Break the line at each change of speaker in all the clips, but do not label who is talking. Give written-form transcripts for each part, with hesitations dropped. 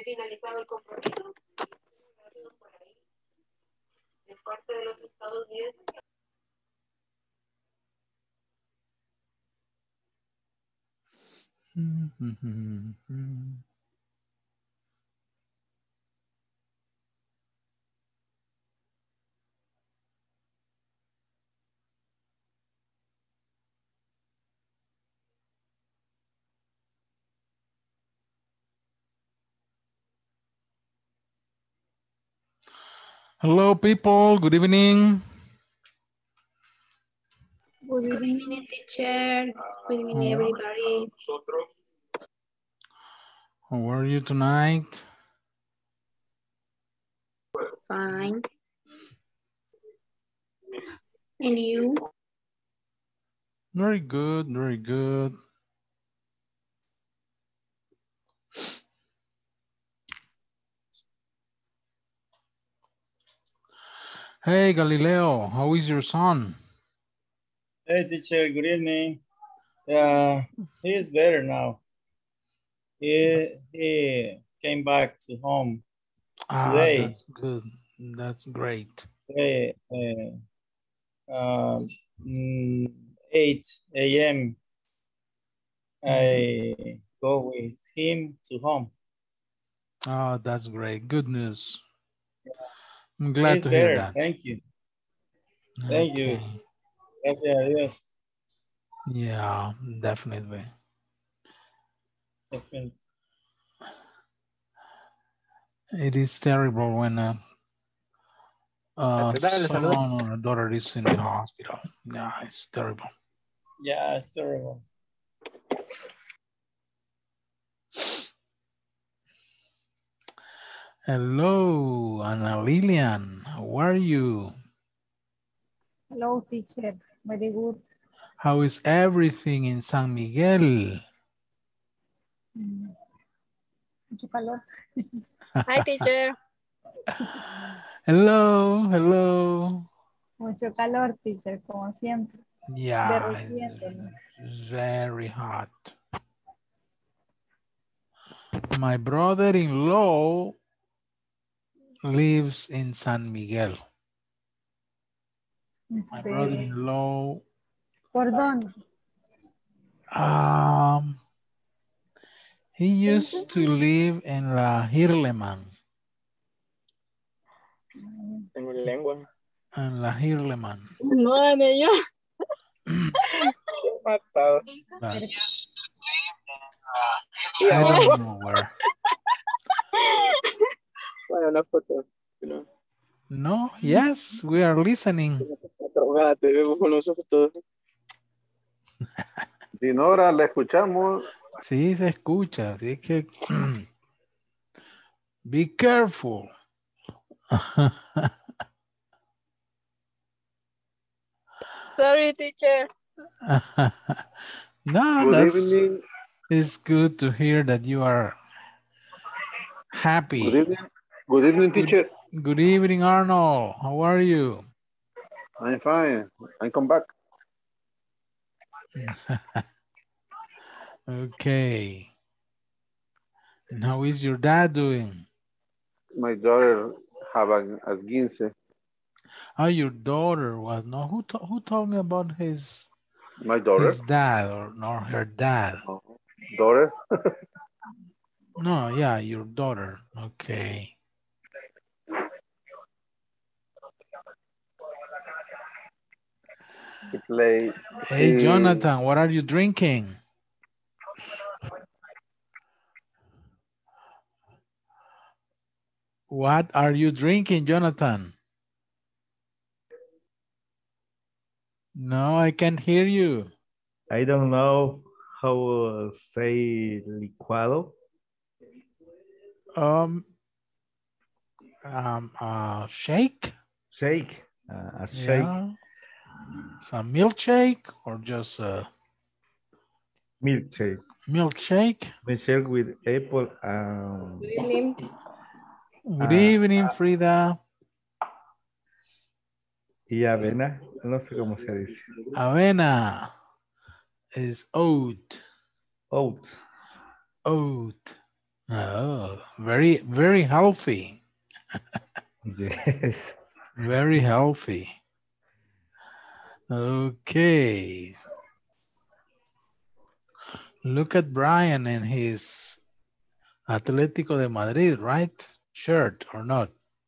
Hello, people. Good evening.
Good evening, teacher. Good evening, everybody.
How are you tonight?
Fine. And you?
Very good, very good. Hey, Galileo, how is your son?
Hey, teacher, good evening. He is better now. He came back to home today.
That's good. That's great.
Today, 8 a.m. I go with him to home.
That's great. Good news. I'm
He
glad
is
to hear
better.
that.
Thank you. Thank you. Gracias a Dios.
Yeah, definitely.
Definitely.
It is terrible when a son or a daughter is in the hospital. Yeah, it's terrible.
Yeah, it's terrible.
Hello, Ana Lilian. How are you?
Hello, teacher. Very good.
How is everything in San Miguel?
Mucho calor.
Hi, teacher.
Hello, hello.
Mucho calor, teacher, como siempre.
Yeah,
Derritiéndonos.
it's very hot. My brother-in-law lives in San Miguel. My brother-in-law.
¿Por dónde?
He used to live in La Hirleman.
Tengo lengua.
En La Hirleman.
No, en ello. Matado.
But I don't know where.
Bueno, una foto. No.
No, yes, we are listening.
Te vemos con los ojos todos.
Dinora, la escuchamos.
Sí, se escucha, así que be careful.
Sorry, teacher.
No,
Good evening.
It's good to hear that you are happy.
Good evening. Good evening, teacher.
Good evening, Arnold. How are you?
I'm fine. I come back.
Okay. And how is your dad doing?
My daughter have a quince.
Oh, your daughter was no. Who told me about his?
My daughter.
His dad or her dad?
Daughter.
No, yeah, your daughter. Okay.
To play.
Hey, Jonathan, what are you drinking? What are you drinking, Jonathan? No, I can't hear you.
I don't know how to say licuado.
Shake?
Shake. A shake.
Yeah. Some milkshake or just a
Milkshake.
Milkshake.
Milkshake with apple.
Good evening.
Good evening, Frida.
Y avena. No sé cómo se dice.
Avena is oat.
Oat.
Oat. Oh, very, very healthy.
Yes.
Very healthy. Okay. Look at Brian and his Atlético de Madrid, right? Shirt or not?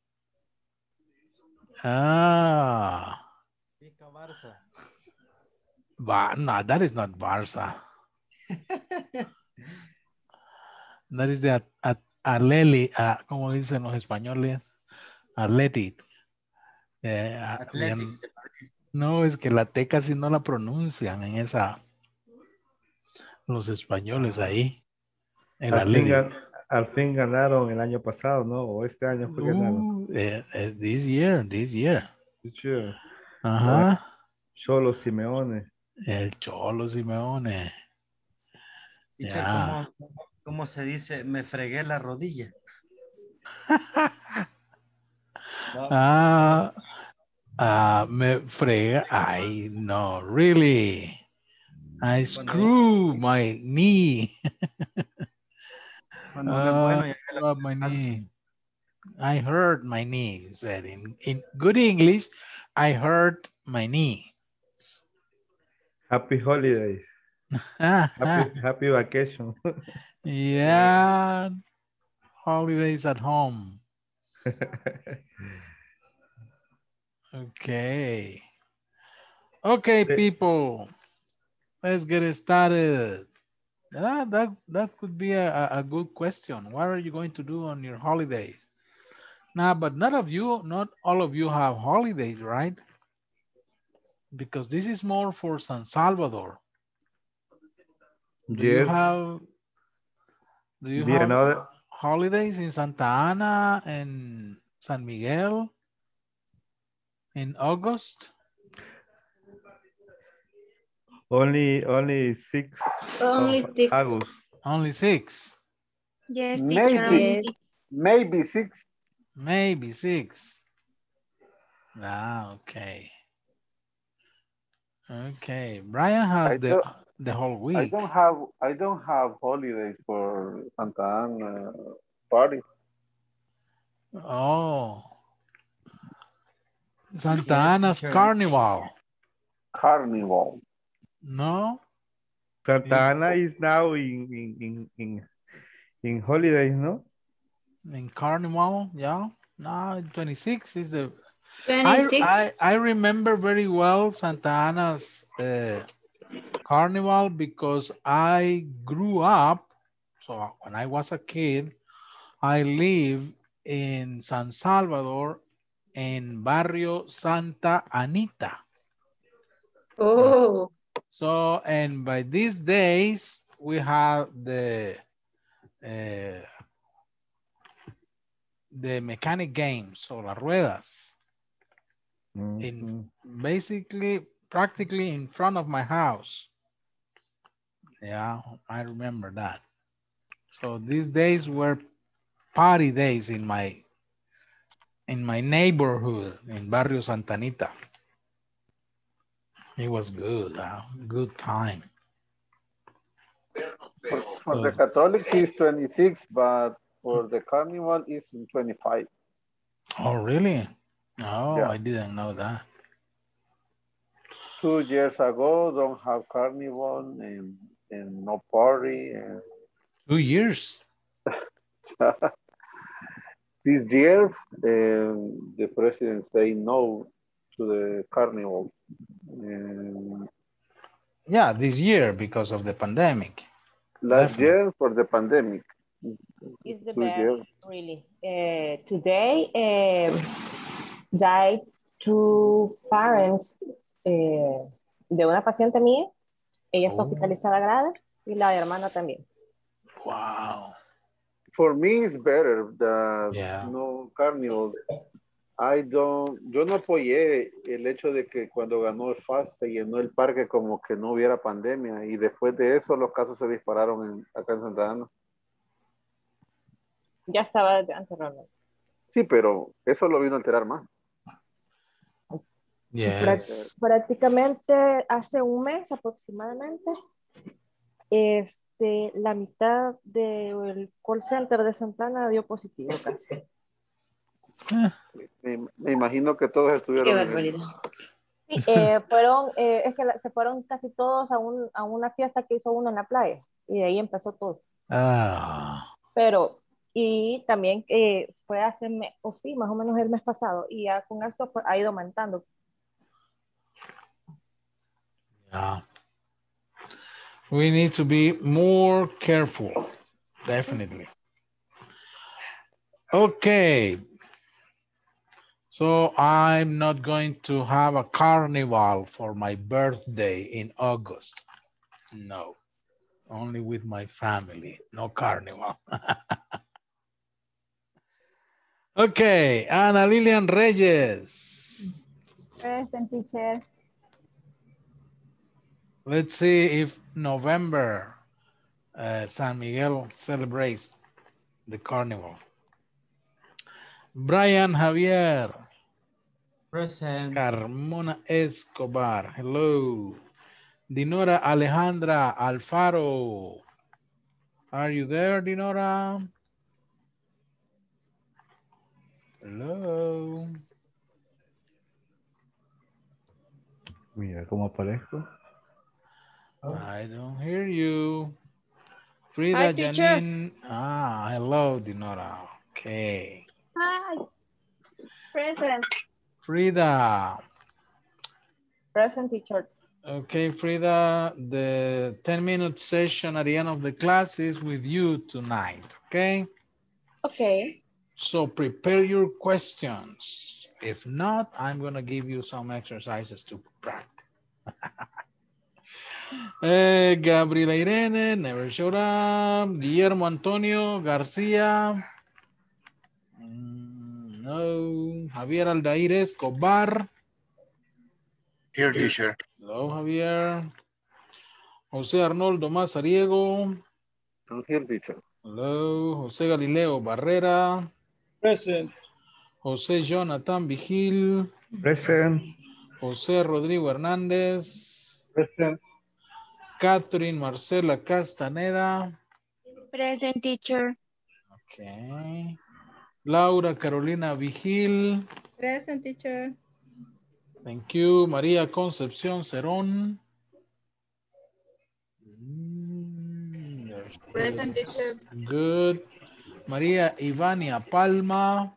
Ah.
Pica Barça.
No, that is not Barça. That is the Atleti, como dicen los españoles, Athletic.
Athletic.
No, es que la T casi no la pronuncian en esa, los españoles ahí. El
Al fin,
Athletic.
al fin ganaron el año pasado, ¿no? O este año fue ganaron.
This year.
Sure.
Ajá.
Cholo Simeone.
El Cholo Simeone.
Teacher,
Yeah.
¿cómo se dice? Me fregué la rodilla. No.
Me frega. I no, really. I screw my knee.
Cuando uno es bueno, ya
My knee. I hurt my knee. Said in good English, I hurt my knee.
Happy holidays. Happy vacation.
Yeah. Holidays at home. Okay. Okay, people. Let's get it started. That could be a good question. What are you going to do on your holidays? Now, but not all of you have holidays, right? Because this is more for San Salvador. Do you have holidays in Santa Ana and San Miguel in August?
Only 6.
Only 6.
August.
Only 6.
Yes, teacher.
Maybe 6.
Maybe 6. Okay. Okay. Brian has the whole week.
I don't have holidays for Santa Ana party.
Oh. Santa Ana's Carnival. No.
Santa Ana is now in holidays, no?
In Carnival, yeah. No, 26 is the
26.
I remember very well Santa Ana's Carnival because I grew up, so when I was a kid, I lived in San Salvador in Barrio Santa Anita.
Oh.
So, and by these days, we have the mechanic games, so las ruedas. Practically in front of my house. Yeah, I remember that. So these days were party days in my neighborhood in Barrio Santa Anita. It was good, good time.
For the Catholic is 26, but for the Carnival is 25.
Oh, really? No,
yeah.
I didn't know that.
2 years ago, don't have Carnival and no party. And
2 years?
This year, the president say no to the Carnival.
Yeah, this year because of the pandemic.
Last year for the pandemic.
It's the best, really. Today, died 2 parents de una paciente mía. Ella está hospitalizada grave y la hermana también.
Wow.
For me, it's better that no Carnival. Yo no apoyé el hecho de que cuando ganó el FAST se llenó el parque como que no hubiera pandemia y después de eso los casos se dispararon acá en Santa Ana.
Ya estaba desde antes realmente.
Sí, pero eso lo vino a alterar más.
Yes.
Prácticamente hace un mes aproximadamente La mitad del call center de Santana dio positivo casi.
Me imagino que todos
Qué
estuvieron en
barbaridad.
Sí, es que se fueron casi todos a una fiesta que hizo uno en la playa y de ahí empezó todo.
Ah.
Pero, y también fue hace, o sí, más o menos el mes pasado, y ya con esto pues, ha ido aumentando.
Yeah. We need to be more careful, definitely. Okay. So I'm not going to have a carnival for my birthday in August. No, only with my family, no carnival. Okay, Ana Lilian Reyes.
Present, teacher.
Let's see if November San Miguel celebrates the carnival. Brian Javier.
Present.
Carmona Escobar. Hello. Dinora Alejandra Alfaro. Are you there, Dinora? Hello.
Mira cómo aparezco.
I don't hear you. Frida
Hi, teacher.
Janine. Ah, hello, Dinora. Okay.
Hi. Present.
Frida.
Present, teacher.
Okay, Frida, the 10-minute session at the end of the class is with you tonight, okay?
Okay.
So prepare your questions. If not, I'm going to give you some exercises to practice. Gabriela Irene, never showed up. Guillermo Antonio Garcia. No. Javier Aldair Escobar.
Here, teacher.
Hello, Javier. José Arnoldo Mazariego.
I'm here, teacher.
Hello. José Galileo Barrera.
Present.
José Jonathan Vigil.
Present.
José Rodrigo Hernández.
Present.
Catherine Marcela Castaneda.
Present, teacher.
Okay. Laura Carolina Vigil.
Present, teacher.
Thank you. María Concepción Cerón.
Present, teacher.
Good. María Ivania Palma.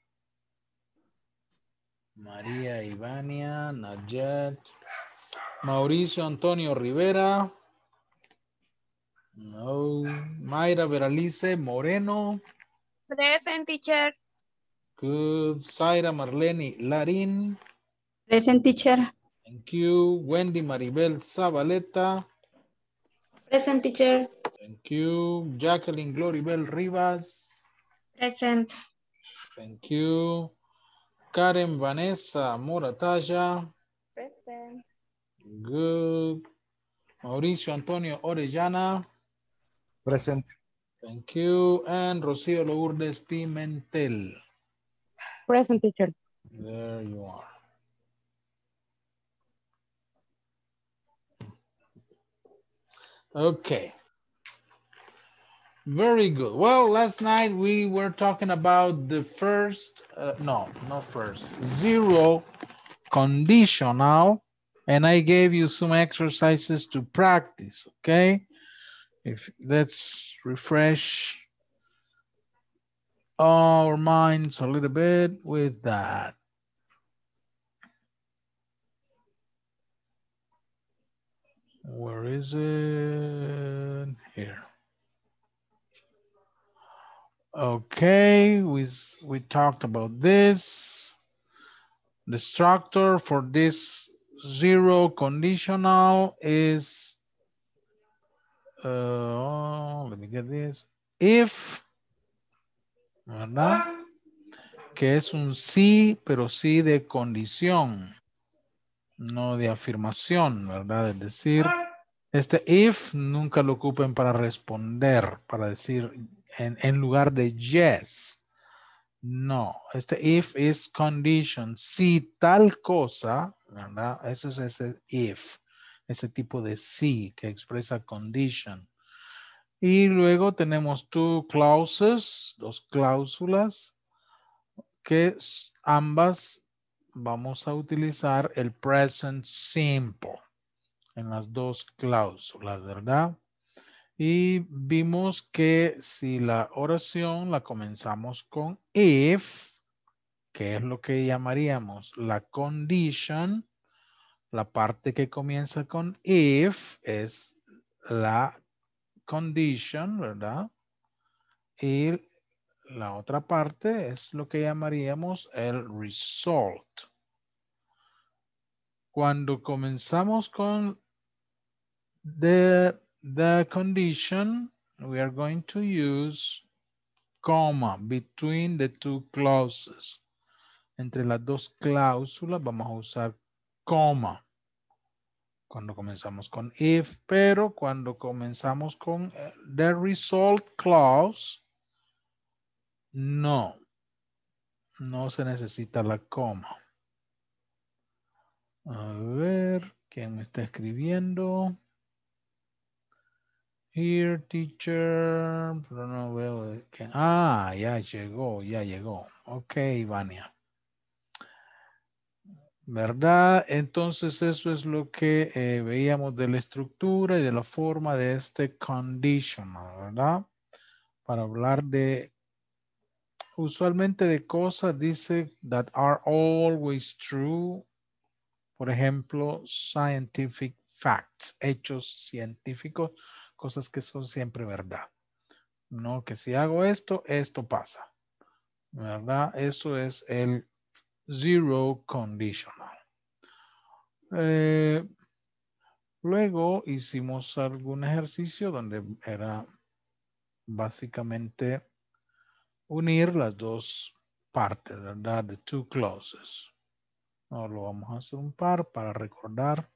María Ivania, not yet. Mauricio Antonio Rivera. No. Mayra Veralice Moreno.
Present, teacher.
Good. Zaira Marlene Larín.
Present, teacher.
Thank you. Wendy Maribel Zabaleta.
Present, teacher.
Thank you. Jacqueline Gloribel Rivas.
Present.
Thank you. Karen Vanessa Morataya.
Present.
Good. Mauricio Antonio Orellana.
Present.
Thank you. And Rocío Lourdes Pimentel.
Present, teacher.
There you are. Okay. Very good. Well, last night we were talking about the first, no, not first, zero conditional, and I gave you some exercises to practice, okay? Let's refresh our minds a little bit with that. Where is it? Here. Okay, we talked about this. The structure for this zero conditional is, let me get this. If, ¿verdad? Que es un sí, pero sí de condición, no de afirmación, ¿verdad? Es decir, este if nunca lo ocupen para responder, para decir en lugar de yes. No, este if is condition. Si tal cosa, ¿verdad? Eso es ese if. ese tipo de sí que expresa condition. Y luego tenemos two clauses, dos cláusulas, que ambas vamos a utilizar el present simple en las dos cláusulas, ¿verdad? Y vimos que si la oración la comenzamos con if, que es lo que llamaríamos la condition, la parte que comienza con if es la condition, ¿verdad? Y la otra parte es lo que llamaríamos el result. Cuando comenzamos con the condition, we are going to use comma between the two clauses. Entre las dos cláusulas vamos a usar coma cuando comenzamos con if, pero cuando comenzamos con the result clause, no se necesita la coma. A ver, ¿quién me está escribiendo? Here, teacher, pero no veo quién. Ah, ya llegó. Ok, Vania. ¿Verdad? Entonces eso es lo que veíamos de la estructura y de la forma de este conditional, ¿verdad? Para hablar de, usualmente de cosas, dice that are always true. Por ejemplo, scientific facts, hechos científicos, cosas que son siempre verdad. No, que si hago esto, esto pasa. ¿Verdad? Eso es el zero conditional. Luego hicimos algún ejercicio donde era básicamente unir las dos partes, ¿verdad? The two clauses. Ahora lo vamos a hacer un par para recordar.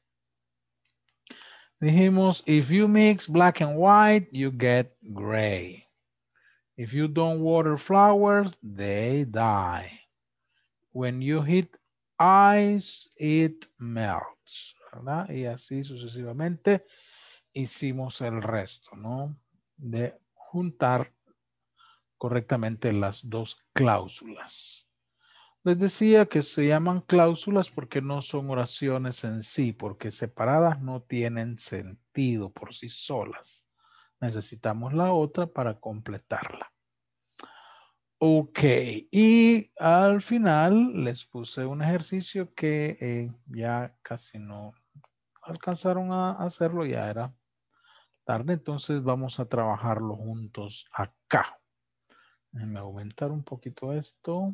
Dijimos, if you mix black and white, you get gray. If you don't water flowers, they die. When you heat ice, it melts. ¿Verdad? Y así sucesivamente hicimos el resto, ¿no? De juntar correctamente las dos cláusulas. Les decía que se llaman cláusulas porque no son oraciones en sí, porque separadas no tienen sentido por sí solas. Necesitamos la otra para completarla. Ok, y al final les puse un ejercicio que ya casi no alcanzaron a hacerlo, ya era tarde, entonces vamos a trabajarlo juntos acá. Déjenme aumentar un poquito esto.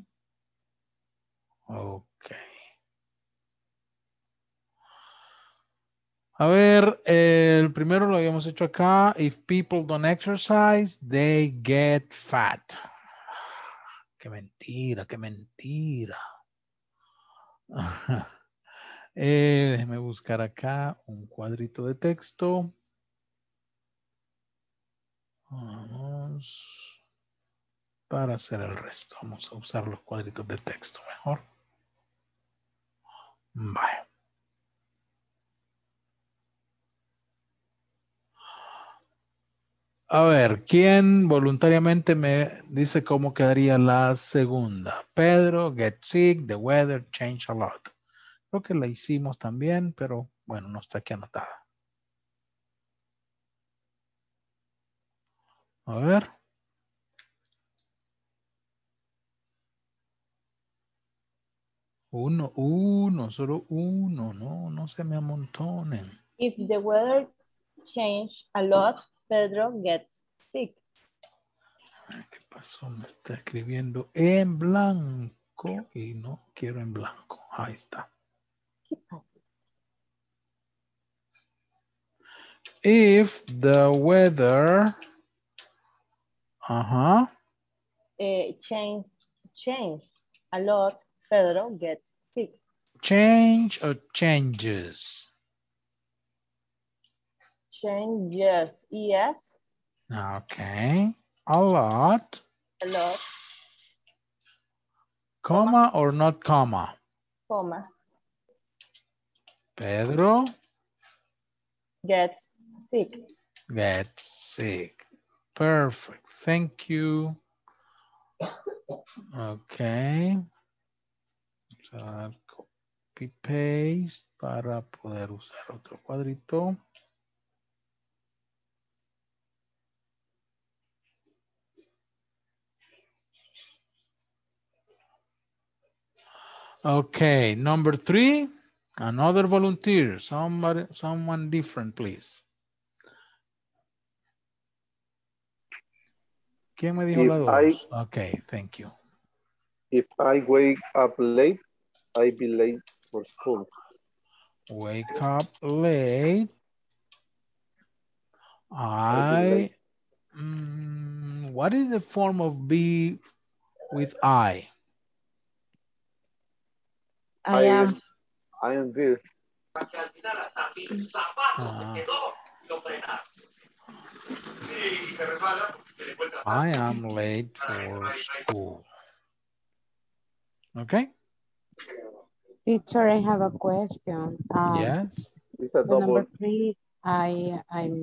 Ok. A ver, el primero lo habíamos hecho acá. If people don't exercise, they get fat. Qué mentira, qué mentira. Déjeme buscar acá un cuadrito de texto. Vamos para hacer el resto. Vamos a usar los cuadritos de texto mejor. Vale. A ver, ¿quién voluntariamente me dice cómo quedaría la segunda? Pedro, get sick, the weather changed a lot. Creo que la hicimos también, pero bueno, no está aquí anotada. A ver. Solo uno, no se me amontonen.
If the weather change a lot, Pedro gets sick.
¿Qué pasó? Me está escribiendo en blanco y no quiero en blanco. Ahí está.
¿Qué pasó?
If the weather
change a lot, Pedro gets sick.
Change or changes?
Changes, yes.
Okay. A lot.
A lot.
Comma or not comma?
Comma.
Pedro.
Gets sick.
Get sick. Perfect. Thank you. Okay. Vamos a dar copy paste para poder usar otro cuadrito. Okay, number 3, another volunteer, someone different, please. ¿Quién me dijo la dos? Okay, thank you.
If I wake up late, I be late for school.
Wake up late. What is the form of be with I?
I am.
I am good.
I am late for school. Okay.
Teacher, I have a question.
Yes.
Number 3, I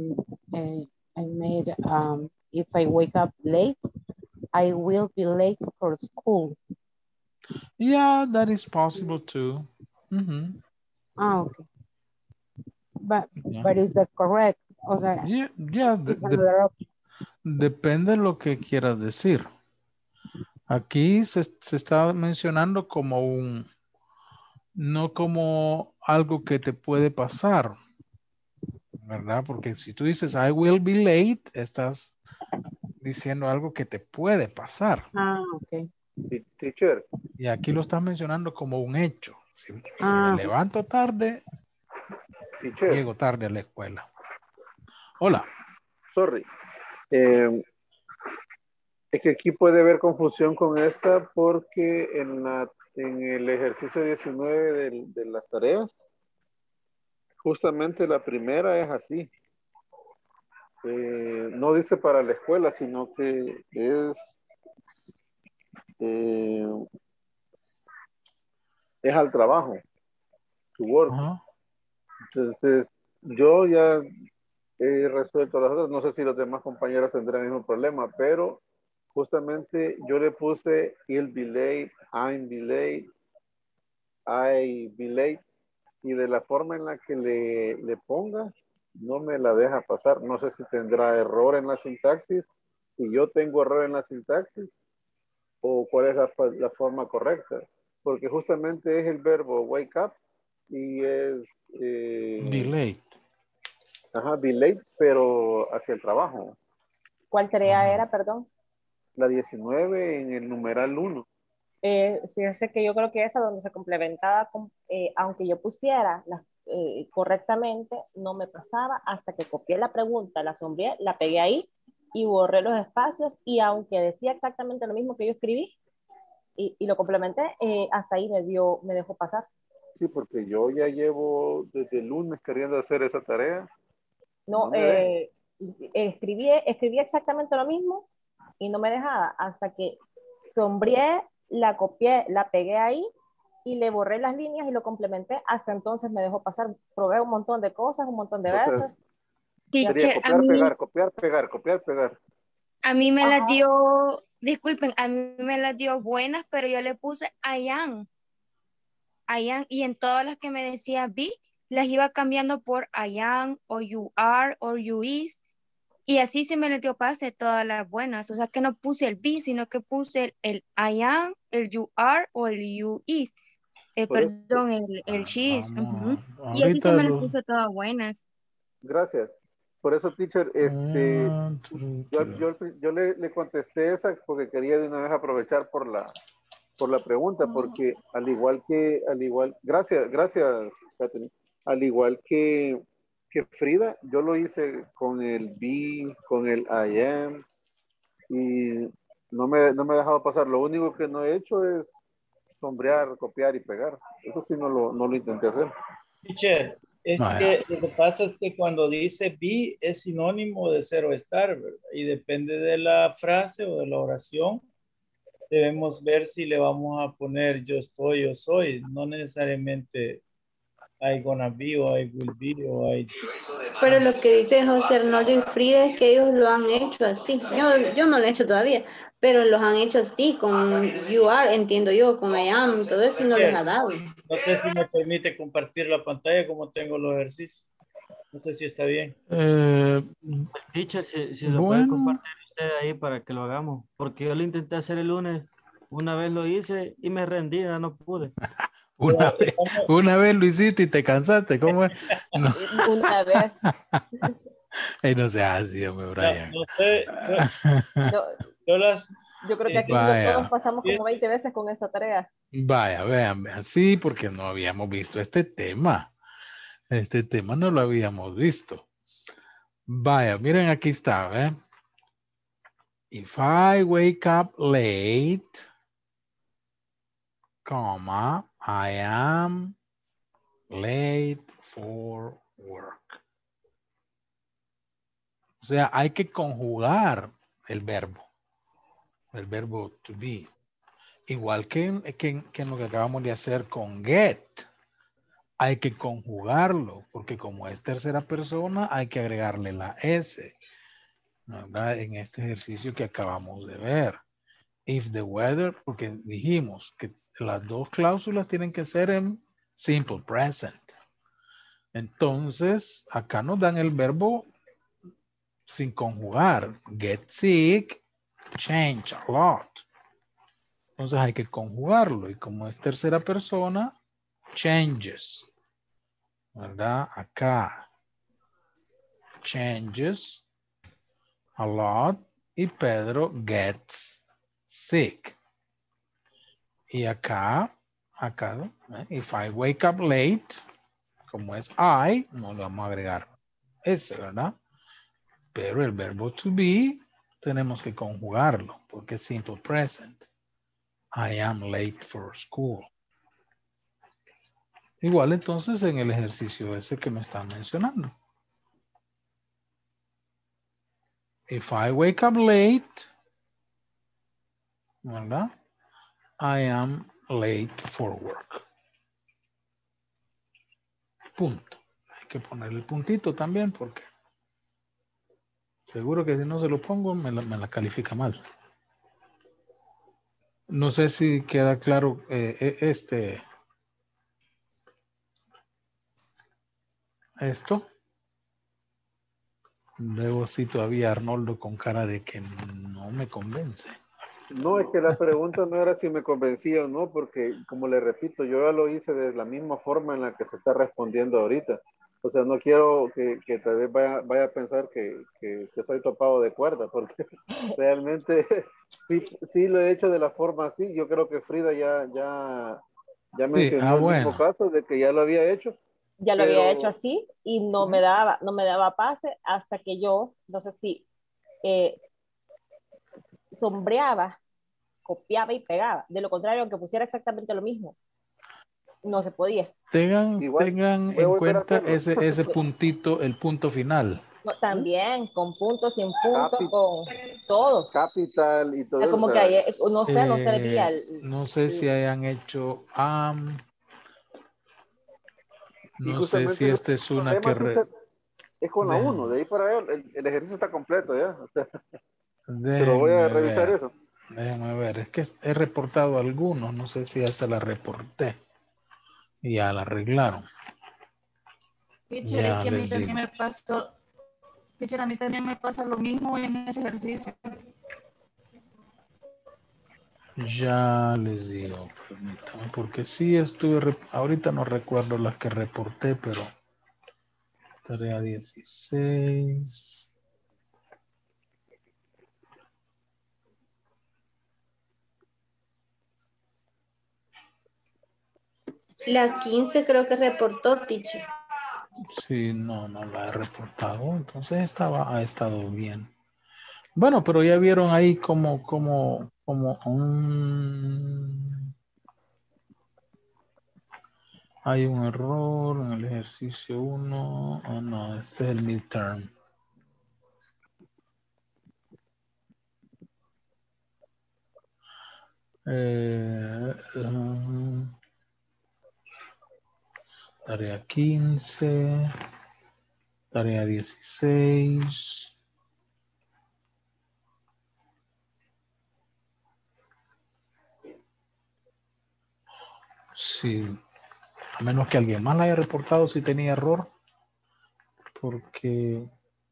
made if I wake up late, I will be late for school.
Yeah, that is possible too.
Okay. But is that correct? O sea,
yeah, depende de lo que quieras decir. Aquí se está mencionando como no como algo que te puede pasar, ¿verdad? Porque si tú dices I will be late, estás diciendo algo que te puede pasar.
Ok.
Teacher.
Y aquí lo estás mencionando como un hecho. Si me levanto tarde,
teacher.
Llego tarde a la escuela. Hola.
Sorry. Es que aquí puede haber confusión con esta porque en el ejercicio 19 de las tareas, justamente la primera es así. No dice para la escuela, sino que es al trabajo, to work. Entonces, yo ya he resuelto las otras. No sé si los demás compañeros tendrán el mismo problema, pero justamente yo le puse he'll be late, I'm be late, I be late, y de la forma en la que le ponga, no me la deja pasar. No sé si tendrá error en la sintaxis, si yo tengo error en la sintaxis, o cuál es la forma correcta. Porque justamente es el verbo wake up y es...
be late.
Ajá, be late, pero hacia el trabajo.
¿Cuál tarea era, perdón?
La 19 en el numeral 1.
Fíjese que yo creo que esa donde se complementaba, aunque yo pusiera correctamente, no me pasaba hasta que copié la pregunta, la sombreé, la pegué ahí y borré los espacios, y aunque decía exactamente lo mismo que yo escribí y lo complementé, hasta ahí me dejó pasar.
Sí, porque yo ya llevo desde el lunes queriendo hacer esa tarea.
No, escribí exactamente lo mismo y no me dejaba hasta que sombreé, la copié, la pegué ahí y le borré las líneas y lo complementé. Hasta entonces me dejó pasar. Probé un montón de cosas, un montón de veces.
Teacher,
copiar, pegar.
A mí me las dio, disculpen, a mí me las dio buenas, pero yo le puse I am, y en todas las que me decía be, las iba cambiando por I am, o you are, or you is, y así se me le dio pase todas las buenas. O sea que no puse el be, sino que puse el I am, el you are, o el you is. Perdón, el she is. Y así se me le puse todas buenas.
Gracias. Por eso, teacher, yo le contesté esa porque quería de una vez aprovechar por la pregunta, porque gracias, Catherine. Al igual que Frida, yo lo hice con el be, con el I am, y no me ha dejado pasar. Lo único que no he hecho es sombrear, copiar y pegar. Eso sí no lo intenté hacer.
Teacher, que lo que pasa es que cuando dice be es sinónimo de ser o estar, ¿verdad? Y depende de la frase o de la oración, debemos ver si le vamos a poner yo estoy, yo soy, no necesariamente I gonna be, o I will be, o I...
Pero lo que dice José Arnoldo y Frida es que ellos lo han hecho así. Yo no lo he hecho todavía, pero los han hecho así, con you are, entiendo yo, con I am, todo eso y no les ha dado.
No sé si me permite compartir la pantalla como tengo los ejercicios. No sé si está bien.
Teacher, si lo puede
Bueno,
compartir usted ahí para que lo hagamos. Porque yo lo intenté hacer el lunes, una vez lo hice y me rendí, ya no pude.
una vez lo hiciste y te cansaste, ¿cómo es? No.
Una vez.
Ay, no seas así, hombre, Brian.
No sé.
Yo creo que aquí
Vaya.
todos pasamos como 20 veces con esa tarea.
Vaya, vean, sí, porque no habíamos visto este tema. Este tema no lo habíamos visto. Vaya, miren, aquí está, ¿eh? If I wake up late, comma, I am late for work. O sea, hay que conjugar el verbo to be. Igual que en lo que acabamos de hacer con get. Hay que conjugarlo, porque como es tercera persona, hay que agregarle la S, ¿verdad? En este ejercicio que acabamos de ver. If the weather, porque dijimos que las dos cláusulas tienen que ser en simple present. Entonces, acá nos dan el verbo sin conjugar. Get sick, change a lot. Entonces hay que conjugarlo. Y como es tercera persona, changes. ¿Verdad? Acá. Changes a lot. Y Pedro gets sick. Y acá, if I wake up late, como es I, no le vamos a agregar ese, ¿verdad? Pero el verbo to be tenemos que conjugarlo porque es simple present. I am late for school. Igual entonces en el ejercicio ese que me están mencionando. If I wake up late, ¿verdad? I am late for work. Punto. Hay que poner el puntito también porque seguro que si no se lo pongo me la califica mal. No sé si queda claro esto. Luego sí todavía Arnoldo con cara de que no me convence.
No, es que la pregunta no era si me convencía o no, porque como le repito, yo ya lo hice de la misma forma en la que se está respondiendo ahorita. O sea, no quiero que tal vez vaya a pensar que soy topado de cuerda, porque realmente sí lo he hecho de la forma así. Yo creo que Frida ya mencionó el mismo caso de que ya lo había hecho.
Ya lo había hecho así y no me daba pase hasta que yo, no sé si sombreaba, copiaba y pegaba. De lo contrario, aunque pusiera exactamente lo mismo, no se podía.
Tengan en cuenta ese puntito, el punto final.
No, también, con puntos, sin puntos, con todo.
Capital y todo eso.
Como que ahí, no servía.
No sé si hayan hecho no sé si esta es una que...
Es con la 1, de ahí para allá el ejercicio está completo ya. Pero voy a revisar eso.
Déjenme ver, es que he reportado algunos, no sé si ya se la reporté. Y ya la arreglaron.
Teacher, es que a mí también me pasó. Teacher, a mí también me pasa lo mismo en ese ejercicio.
Ya les digo, permítame, porque sí estuve, ahorita no recuerdo las que reporté, pero tarea 16.
La 15 creo que reportó, teacher.
Sí, no la he reportado, entonces ha estado bien. Bueno, pero ya vieron ahí como hay un error en el ejercicio 1. Oh, no, este es el midterm. Tarea 15. Tarea 16. Sí. A menos que alguien más la haya reportado si tenía error. Porque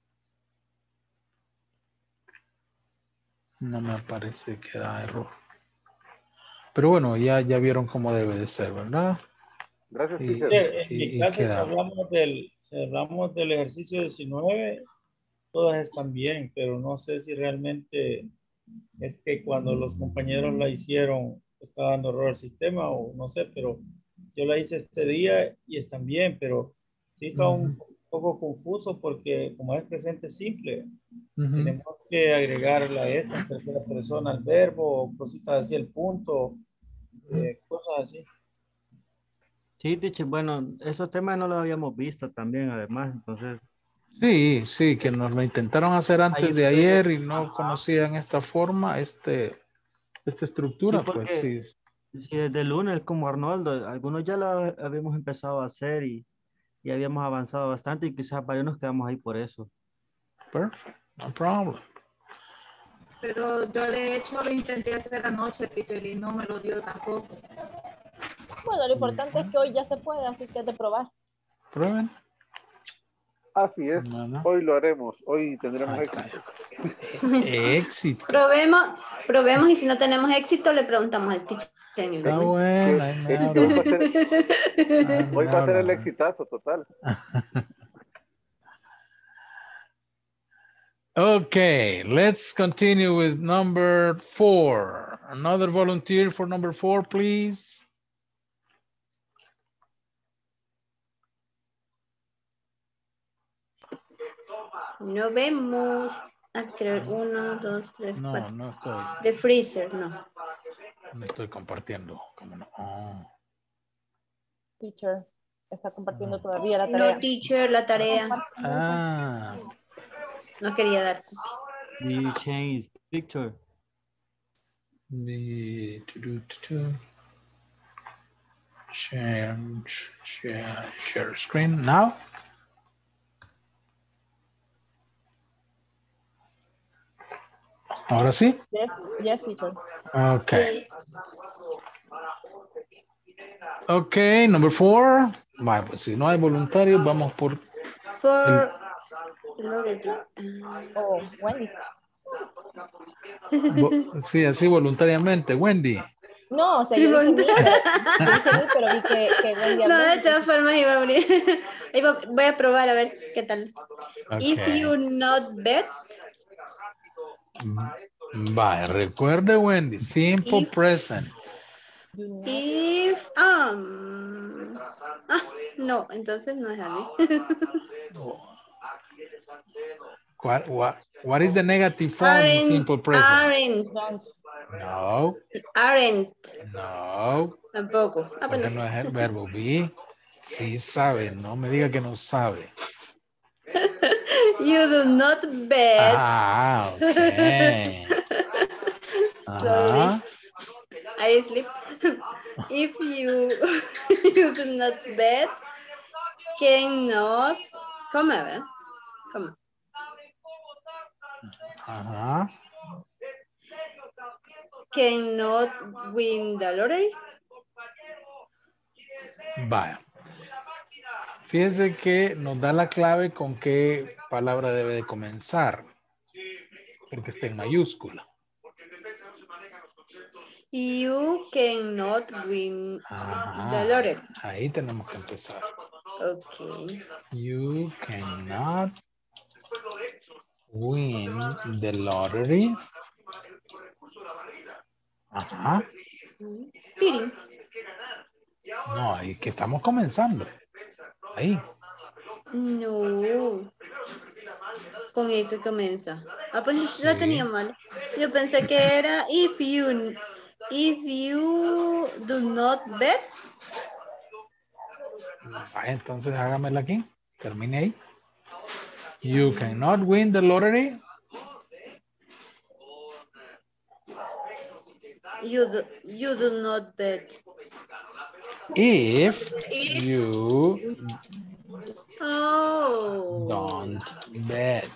no me parece que da error. Pero bueno, ya vieron cómo debe de ser, ¿verdad?
Gracias,
Y,
teacher.
En mi caso, si hablamos del ejercicio 19, todas están bien, pero no sé si realmente es que cuando los compañeros la hicieron está dando error el sistema o no sé, pero yo la hice este día y están bien, pero sí está un poco confuso porque como es presente simple, tenemos que agregar la S en tercera persona al verbo, cositas así, el punto, cosas así.
Sí, teacher, bueno, esos temas no los habíamos visto también, además, entonces.
Sí, que nos lo intentaron hacer antes de ayer y no conocían esta forma, esta estructura,
Sí,
pues sí.
Sí, desde el lunes, como Arnoldo, algunos ya lo habíamos empezado a hacer y habíamos avanzado bastante y quizás varios nos quedamos ahí por eso.
Perfect, no problem.
Pero yo de hecho lo intenté hacer anoche, teacher, y no me lo dio tampoco.
Bueno, lo importante es que hoy ya se puede, así que es de probar.
Prueben.
Así es. Hoy lo haremos. Hoy tendremos éxito.
Éxito.
Probemos y si no tenemos éxito le preguntamos al teacher.
Está bueno.
Hoy va a ser el exitazo total.
Okay, let's continue with number 4. Another volunteer for number 4, please.
No vemos. Creo 1, 2, 3, 4.
No estoy.
The freezer, no.
No estoy compartiendo. ¿Cómo no? Oh.
Teacher, está compartiendo todavía la tarea.
No, teacher, la tarea. No quería dar.
We change picture.
Share screen now. Ahora sí.
Yes, teacher.
Okay. Okay, number 4. Bueno, pues si no hay voluntarios, vamos por...
Wendy.
Sí, así voluntariamente. Wendy.
No, o sea, yo dije pero vi que Wendy habló.
No, de todas formas iba a abrir. Voy a probar a ver qué tal.
Okay.
If you not bet.
Vaya, recuerde, Wendy, simple present.
If, no, entonces no es así.
What is the negative form in simple present?
Aren't.
No.
Aren't.
No.
Tampoco.
Porque no es el verbo be. Sí sabe, no me diga que no sabe.
You do not bet.
Okay.
Sorry. I sleep. If you do not bet, cannot. Come a ver. Come. Cannot win the lottery.
Vaya. Fíjese que nos da la clave con qué palabra debe de comenzar. Porque está en mayúscula.
You cannot win the lottery.
Ahí tenemos que empezar.
Okay.
You cannot win the lottery. Ajá. No, ahí que estamos comenzando. Ahí.
No. Con eso comienza. Pues la tenía mal. Yo pensé que era if you do not bet.
Entonces hágamela aquí. Termine ahí. You cannot win the lottery.
You do not bet.
If you
Oh.
don't bet.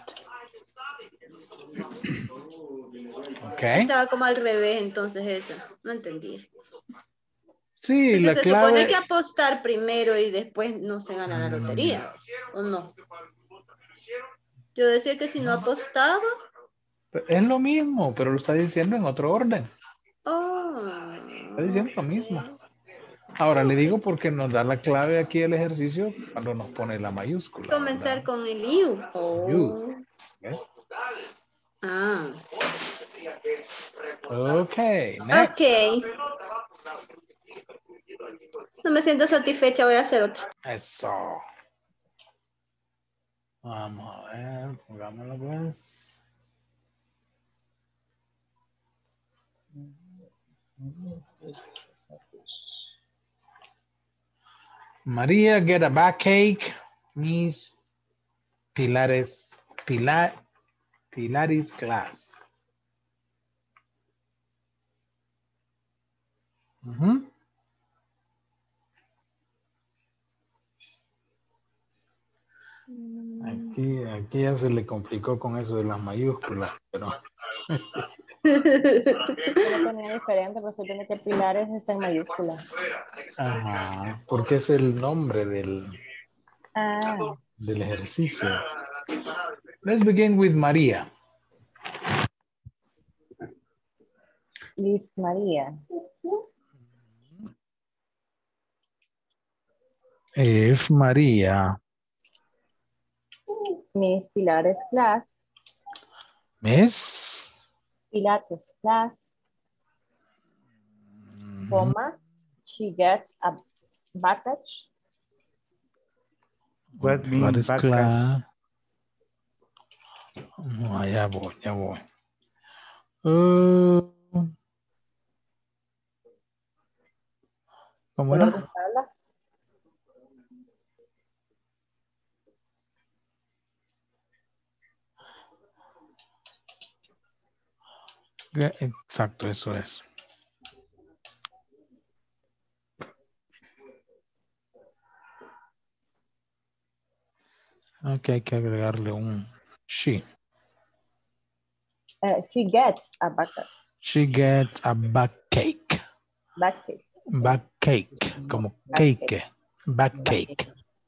Ok.
Estaba como al revés entonces esa. No entendí.
Sí,
Porque
la
se supone
clave.
que apostar primero y después no se gana la lotería. ¿O no? Yo decía que si no apostaba.
Es lo mismo, pero lo está diciendo en otro orden.
Oh.
Está diciendo lo mismo. Ahora le digo porque nos da la clave aquí del ejercicio cuando nos pone la mayúscula.
Comenzar
¿verdad?
con el you. Oh.
You. ¿Ves?
Ah.
Ok, next.
Ok. No me siento satisfecha, voy a hacer otra.
Eso. Vamos a ver, pongámoslo pues. Maria get a backache means Pilates class. Aquí ya se le complicó con eso de las mayúsculas, pero...
Yo lo tenía diferente, pero se tiene que Pilares está en mayúscula.
Ajá, porque es el nombre del ejercicio. Let's begin with María.
Liz María.
If María.
Miss Pilates class.
Miss.
Pilates class. Comma. She gets a package.
What means
Pilates class. No, ya voy. ¿Cómo
¿Dolor
era?
de espalda?
Exacto, eso es. Aquí hay que agregarle un she.
She gets a bucket.
She gets a backache.
Backache.
Backache, como cake. Backache.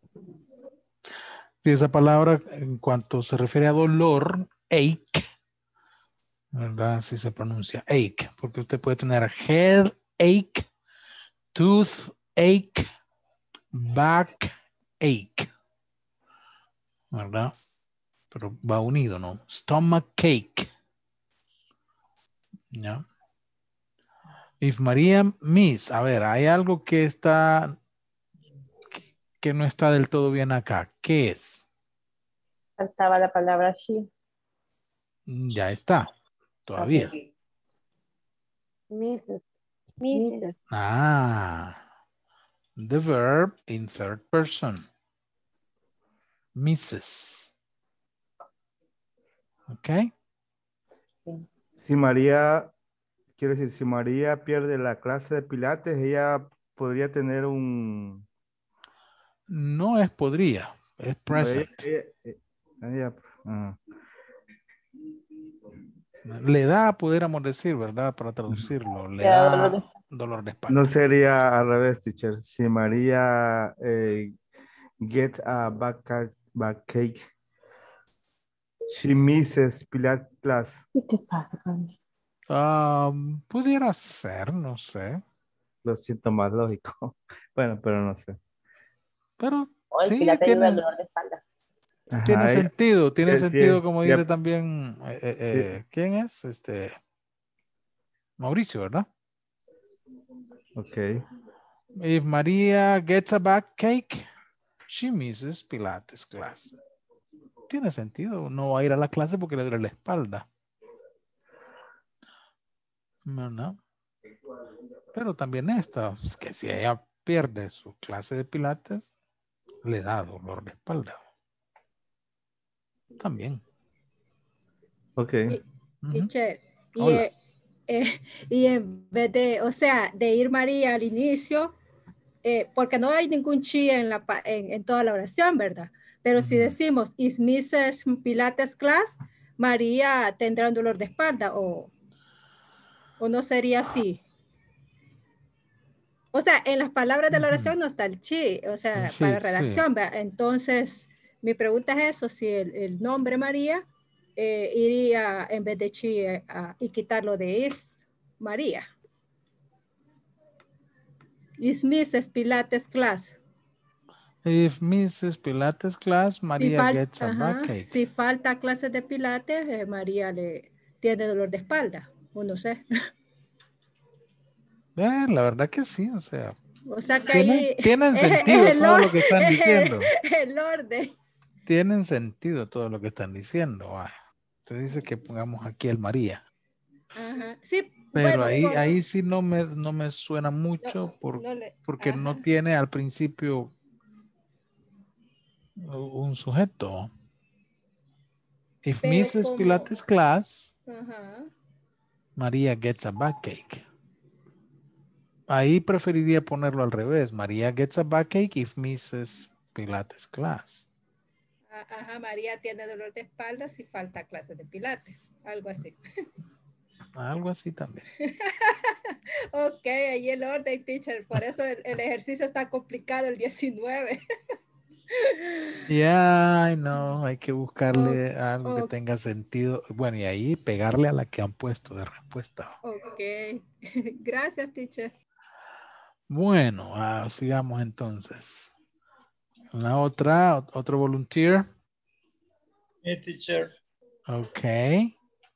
Sí, esa palabra en cuanto se refiere a dolor, ache, ¿verdad? Así se pronuncia, ache, porque usted puede tener headache, toothache, backache, ¿verdad? Pero va unido, ¿no? Stomachache. ¿Ya? If María miss, a ver, hay algo que no está del todo bien acá. ¿Qué es?
Faltaba la palabra she.
Ya está, todavía.
Okay.
Mrs.
The verb in third person. Mrs. ¿Ok?
Si María, quiere decir, si María pierde la clase de pilates, ella podría tener un...
No es podría, es present. Le da, pudiéramos decir, ¿verdad? Para traducirlo. Le da dolor de espalda.
No sería al revés, teacher. Si María get a backache, she misses Pilates class.
¿Qué pasa, Connie?
Pudiera ser, no sé.
Lo siento más lógico. Bueno, pero no sé.
Pero
el
sí,
Pilates ayuda al dolor de espalda.
Tiene sentido,
sí,
como dice también, ¿quién es? Mauricio, ¿verdad?
Ok.
If María gets a backache, she misses Pilates class. Tiene sentido, no va a ir a la clase porque le duele la espalda. No. Pero también esta, que si ella pierde su clase de Pilates, le da dolor de espalda. También.
Ok.
Teacher,
Hola.
y en vez de, o sea, de ir María al inicio, porque no hay ningún she en toda la oración, ¿verdad? Pero si decimos, is Mrs. Pilates class, María tendrá un dolor de espalda o no sería así. O sea, en las palabras de la oración no está el she, o sea,
Sí,
para
sí.
redacción, ¿verdad? Entonces, mi pregunta es eso, si el nombre María iría en vez de she y quitarlo de if María. Is Mrs. Pilates class.
If Mrs. Pilates class, Maria gets a backache.
Si falta clases de Pilates, María le tiene dolor de espalda, o no sé.
La verdad que sí, o sea.
O sea que ahí
tienen sentido todo lo que están diciendo.
El orden.
Tienen sentido todo lo que están diciendo. Usted dice que pongamos aquí el María.
Ajá. Sí,
pero
bueno,
ahí sí no me suena mucho porque no tiene al principio un sujeto. If Mrs. Pilates class, María gets a backache. Ahí preferiría ponerlo al revés. María gets a backache if Mrs. Pilates class.
Ajá, María tiene dolor de espalda si falta clases de Pilates. Algo así.
Algo así también.
Ok, ahí el orden, teacher. Por eso el ejercicio está complicado el 19.
Ya, no, hay que buscarle algo que tenga sentido. Bueno, y ahí pegarle a la que han puesto de respuesta.
Ok, gracias, teacher.
Bueno, sigamos entonces. La otro volunteer.
Me, teacher.
Okay.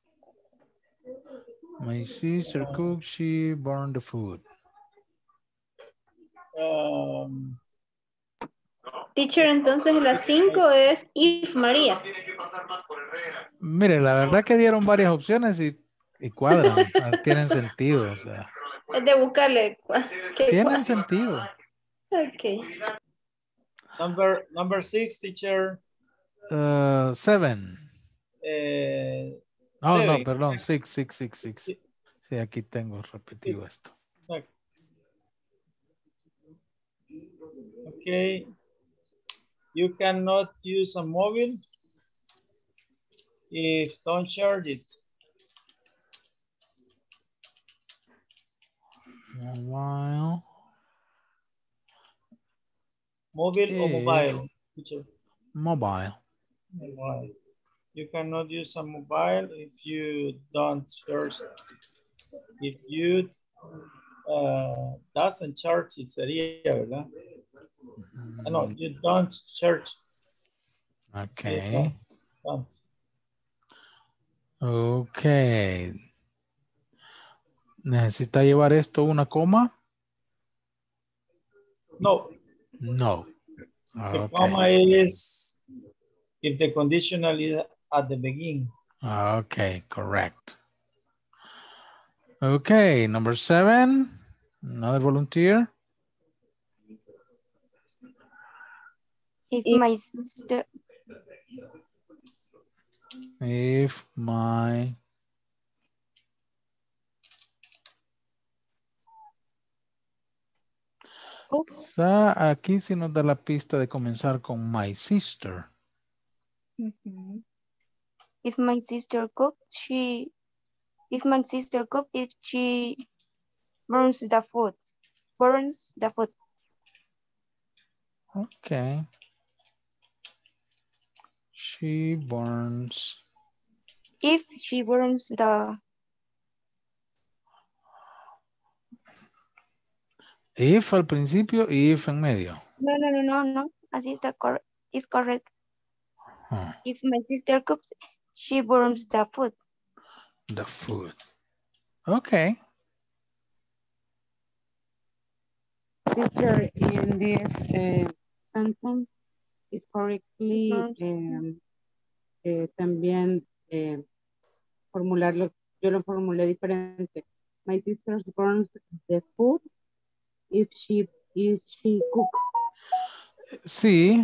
My sister cooked, she burned the food.
Teacher, entonces la 5 es if María.
Mire, la verdad que dieron varias opciones y cuadran, tienen sentido, o sea.
Es de buscarle.
Tienen sentido.
Ok.
Number 6, teacher.
7. No, perdón, 6. Sí, aquí tengo repetido esto.
Okay. You cannot use a mobile if don't charge it. Mobile or mobile? Teacher?
Mobile.
Mobile. You cannot use a mobile if you don't charge it. If you doesn't charge it, sería, ¿verdad? No, you don't charge.
Okay.
Don't.
Okay. ¿Necesita llevar esto una coma?
No.
No.
The comma is if the conditional is at the beginning.
Okay, correct. Okay, number 7. Another volunteer.
If my sister.
If my. Aquí sí nos da la pista de comenzar con my sister.
If my sister cooks, if she burns the food.
Okay. She burns.
If she burns the.
If al principio y if en medio.
No. Así está is correct. If my sister cooks, she burns the food.
The food. Okay.
Teacher, in this sentence is correctly también formularlo, yo lo formulé diferente. My sister burns the food if she cook.
Sí.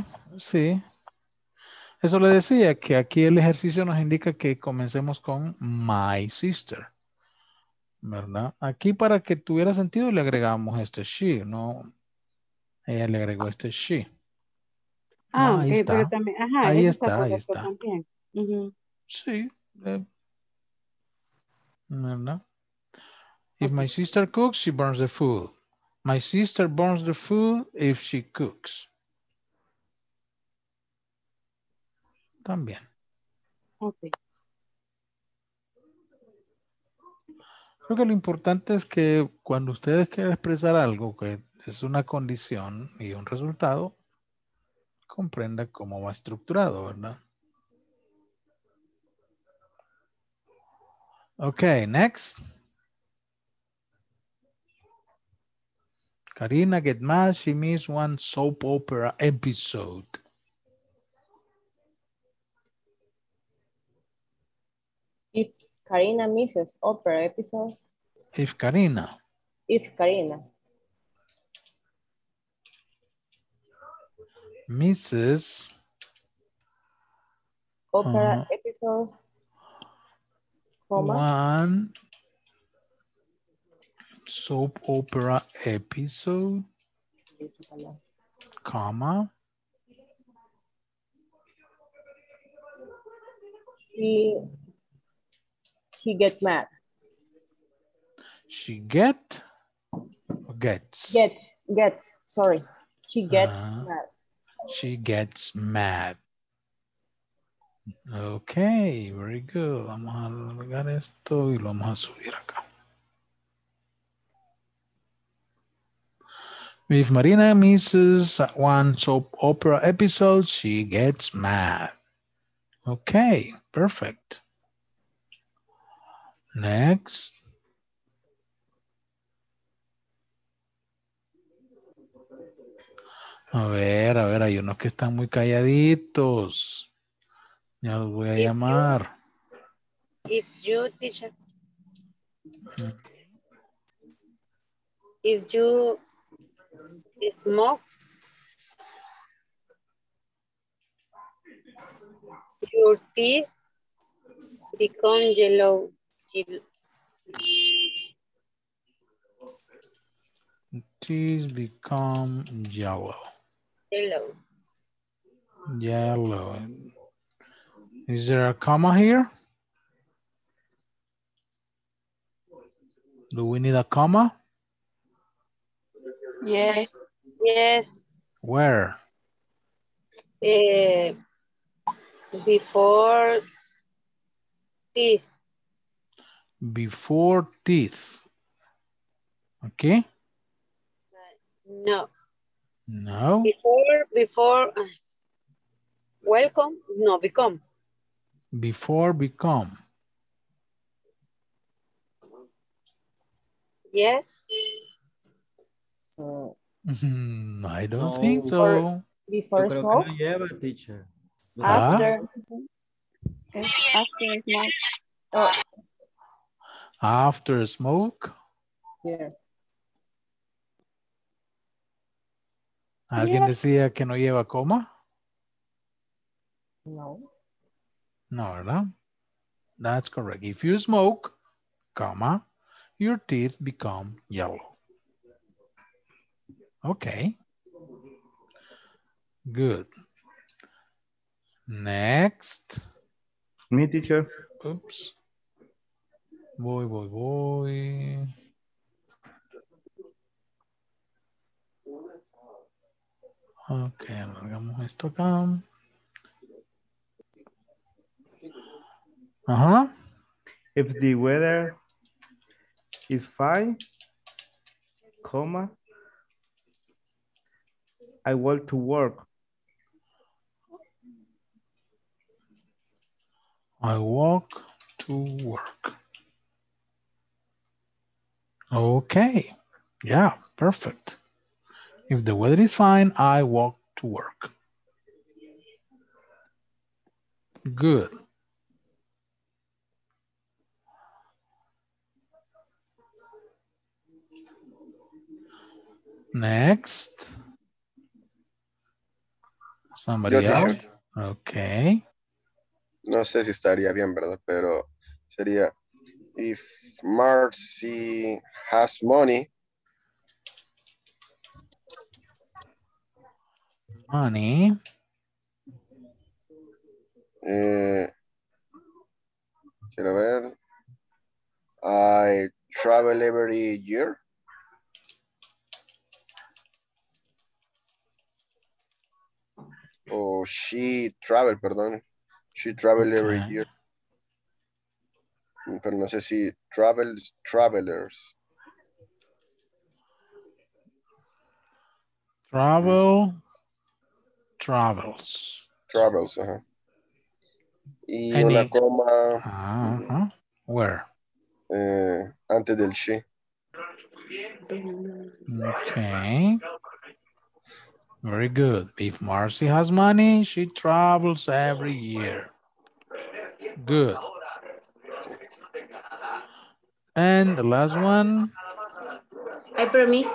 Eso le decía que aquí el ejercicio nos indica que comencemos con my sister. ¿Verdad? Aquí para que tuviera sentido le agregamos este she, ¿no? Ella le agregó este she.
Ah,
Ahí
ok, pero
está.
también, ajá,
Ahí
eso está
está, ahí
correcto
está.
también. Ujú.
Sí. ¿Verdad? If my sister cooks, she burns the food. My sister burns the food if she cooks. También.
Ok.
Creo que lo importante es que cuando ustedes quieren expresar algo que es una condición y un resultado, comprenda cómo va estructurado, ¿verdad? Okay, next. Karina get mad. She missed one soap opera episode.
If Karina misses opera episode.
If Karina.
If Karina.
Misses.
Opera episode. Comma.
One soap opera episode. Comma.
He get mad.
She get or gets?
Gets, sorry. She gets mad.
She gets mad. Okay, very good. Vamos a alargar esto y lo vamos a subir acá. If Marina misses one soap opera episode, she gets mad. Okay, perfect. Next. A ver, hay unos que están muy calladitos. Ya los voy a llamar.
If you, teacher. If you smoke, your teeth become yellow.
Teeth become yellow. Yellow. Is there a comma here? Do we need a comma?
Yes. Yes.
Where?
Before teeth.
Before teeth. Okay.
No.
No.
Before. Welcome. No, become.
Before become.
Yes.
I don't think so.
Yo creo que no lleva, teacher.
After.
After smoke.
Oh.
After smoke.
Yes.
¿Alguien decía que no lleva coma?
No.
No, ¿verdad? That's correct. If you smoke, comma, your teeth become yellow. Okay. Good. Next.
Me, teacher.
Oops. Voy. Ok, alargamos esto acá. Ajá.
If the weather is fine, comma, I want to work.
I walk to work. Okay. Yeah, perfect. If the weather is fine, I walk to work. Good. Next. Somebody else? Okay.
No sé si estaría bien, ¿verdad? Pero sería, if Marcy has money,
Money.
Quiero ver. I travel every year. O she travel, perdón. She travel every year. Pero no sé si travels, travelers.
Travel, travels.
Travels, ajá. Y una coma.
Where?
Antes del she.
Okay. Very good. If Marcy has money, she travels every year. Good. And the last one.
I promise.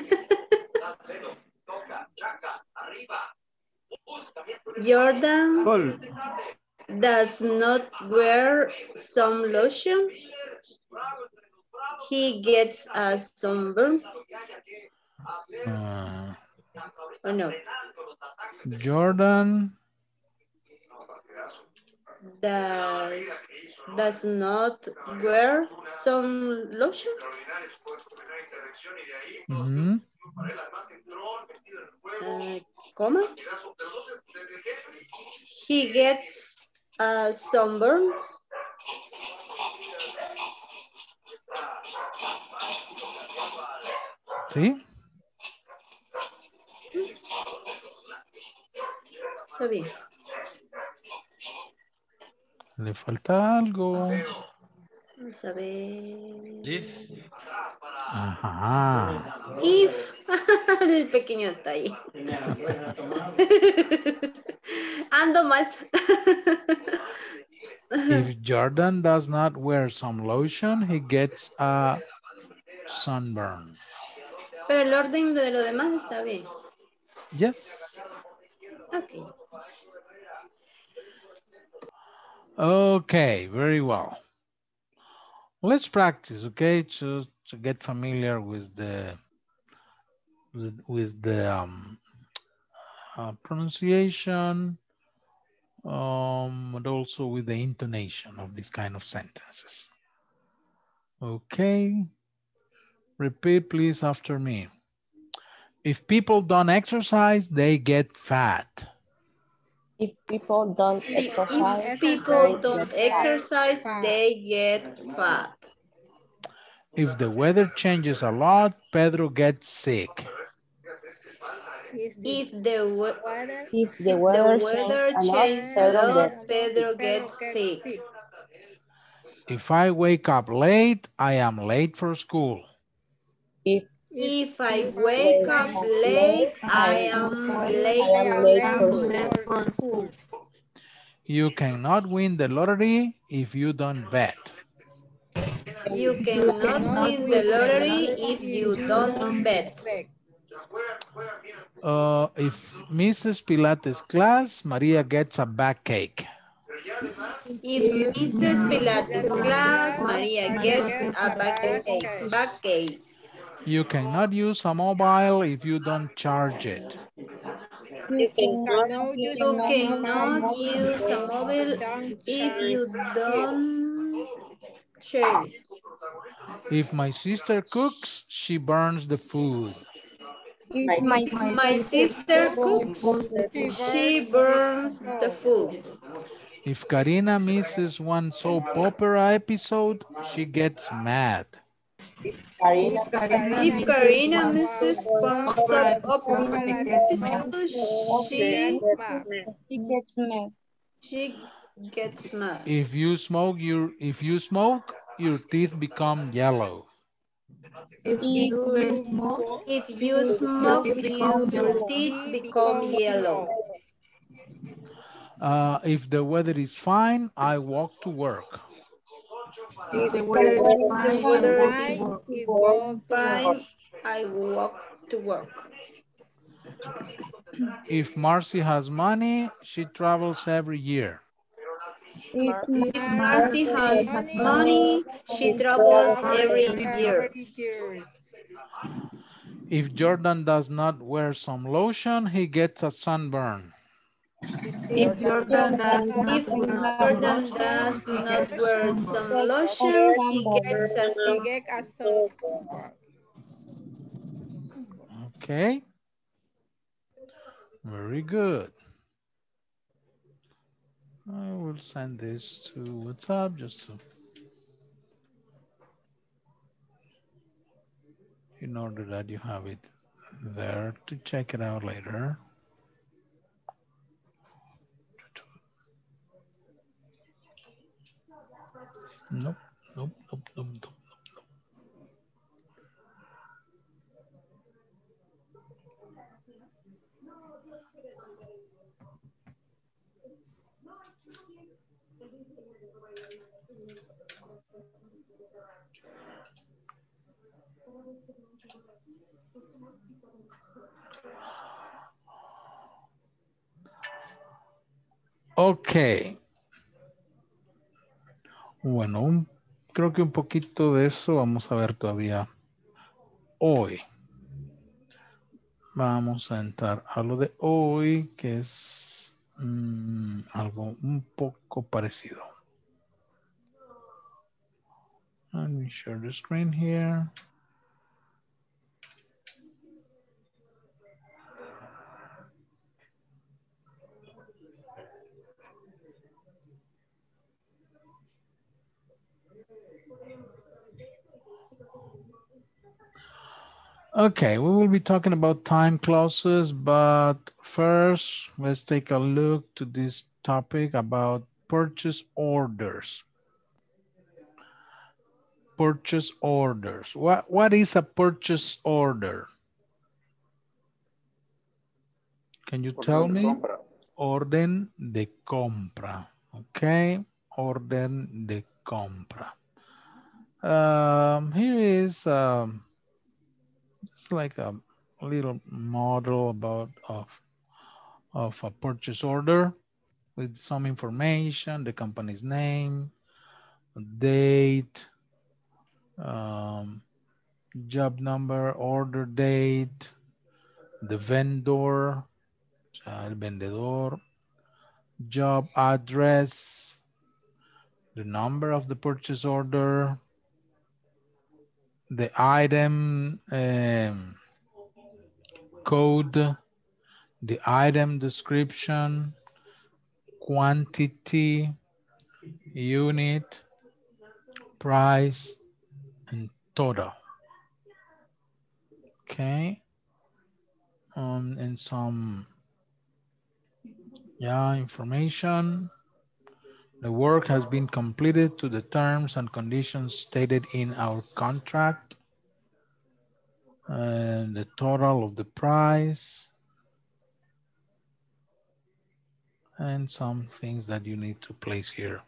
Jordan does not wear some lotion. He gets a sunburn. Oh no.
Jordan
does not wear some lotion. Comma. He gets a sunburn.
¿Sí?
Está bien.
Le falta algo.
Vamos a ver.
If. Ajá.
If. El pequeño detalle. Ando mal.
If Jordan does not wear some lotion, he gets a sunburn.
Pero el orden de lo demás está bien.
Yes.
Okay.
Okay, very well. Let's practice, okay, to get familiar with the pronunciation, and also with the intonation of this kind of sentences. Okay. Repeat, please, after me. If people don't exercise, they get fat.
If people don't exercise,
they get fat.
If the weather changes a lot, Pedro gets sick.
If the weather changes a lot, Pedro gets sick.
If I wake up late, I am late for school.
If I wake up late, I am late for school.
You cannot win the lottery if you don't bet.
You cannot win the lottery if you don't bet.
If Mrs. Pilates class, Maria gets a back cake.
If Mrs. Pilates class, Maria gets a back cake.
You cannot use a mobile if you don't charge it.
You cannot use a mobile if you don't charge it.
If my sister cooks, she burns the food.
If my sister cooks, she burns the food.
If Karina misses one soap opera episode, she gets mad.
If Karina misses one soap opera episode, she gets mad. She gets mad.
If you smoke, your teeth become yellow.
If you smoke, your teeth become yellow.
If the weather is fine, I walk to work.
If the weather is fine, I walk to work.
If Marcy has money, she travels every year.
If Marcy has money, she travels every year.
If Jordan does not wear some lotion, he gets a sunburn.
If Jordan does not
If
wear some
Jordan
lotion,
does
he
not
gets a
wear
sunburn.
some lotion, he gets a
He
sun.
get a sun.
Okay. Very good. I will send this to WhatsApp just to, in order that you have it there to check it out later. Nope, nope, nope, nope, nope. Ok. Bueno, creo que un poquito de eso vamos a ver todavía hoy. Vamos a entrar a lo de hoy, que es algo un poco parecido. Let me share the screen here. Okay, we will be talking about time clauses, but first, let's take a look to this topic about purchase orders. Purchase orders. What is a purchase order? Can you tell me? Orden de compra. Okay, orden de compra. Here is it's like a little model about of a purchase order with some information, the company's name, date, job number, order date, the vendor, el vendedor, job address, the number of the purchase order, the item code, the item description, quantity, unit, price, and total. Okay. And some information. The work has been completed to the terms and conditions stated in our contract. And the total of the price. And some things that you need to place here.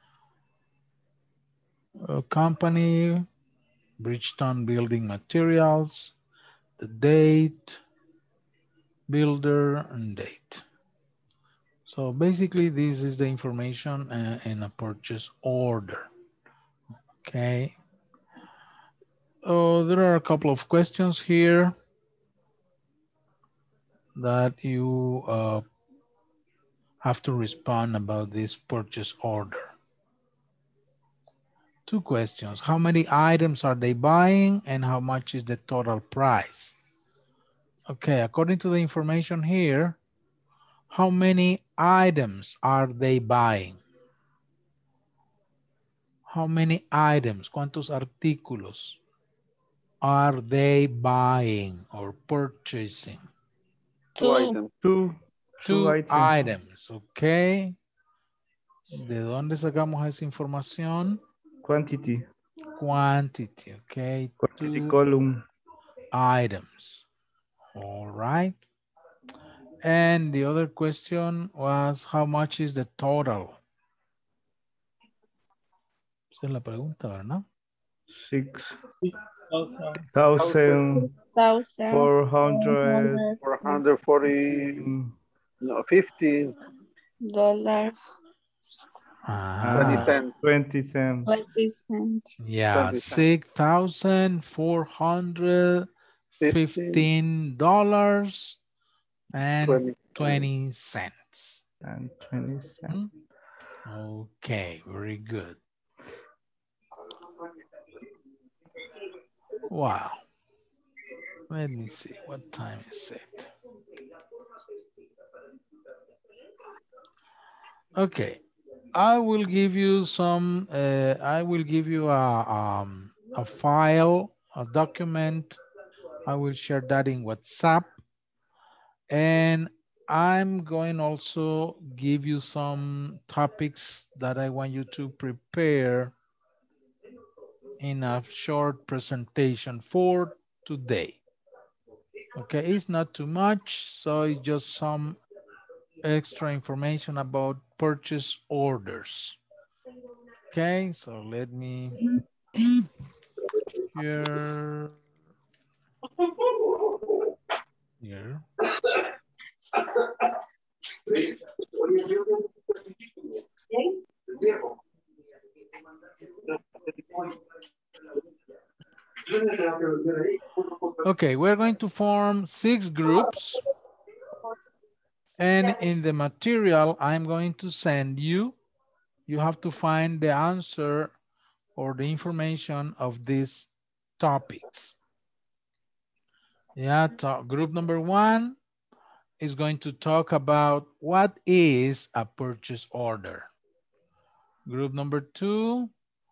A company, Bridgestone Building Materials, the date, builder, and date. So basically, this is the information in a purchase order. Okay. There are a couple of questions here that you have to respond about this purchase order. Two questions. How many items are they buying and how much is the total price? Okay, according to the information here, how many items are they buying? How many items? ¿Cuántos artículos are they buying or purchasing?
Two.
Two items, okay. ¿De dónde sacamos esa información?
Quantity.
Quantity, okay.
Quantity
Two
column.
items. All right. And the other question was, how much is the total? Esa es la pregunta, ¿verdad?
440, no, 50
dollars.
20 cents.
20 cents.
20 cents.
Yeah, 6,450 $15 and 20 cents.
And 20 cents.
Okay, very good. Wow. Let me see, what time is it? Okay, I will give you some, I will give you a file, a document. I will share that in WhatsApp. And I'm going also give you some topics that I want you to prepare in a short presentation for today. Okay, it's not too much, so it's just some extra information about purchase orders. Okay, so let me here. Okay, we're going to form 6 groups. And in the material I'm going to send you, you have to find the answer or the information of these topics. Yeah, group number 1 is going to talk about what is a purchase order. Group number 2,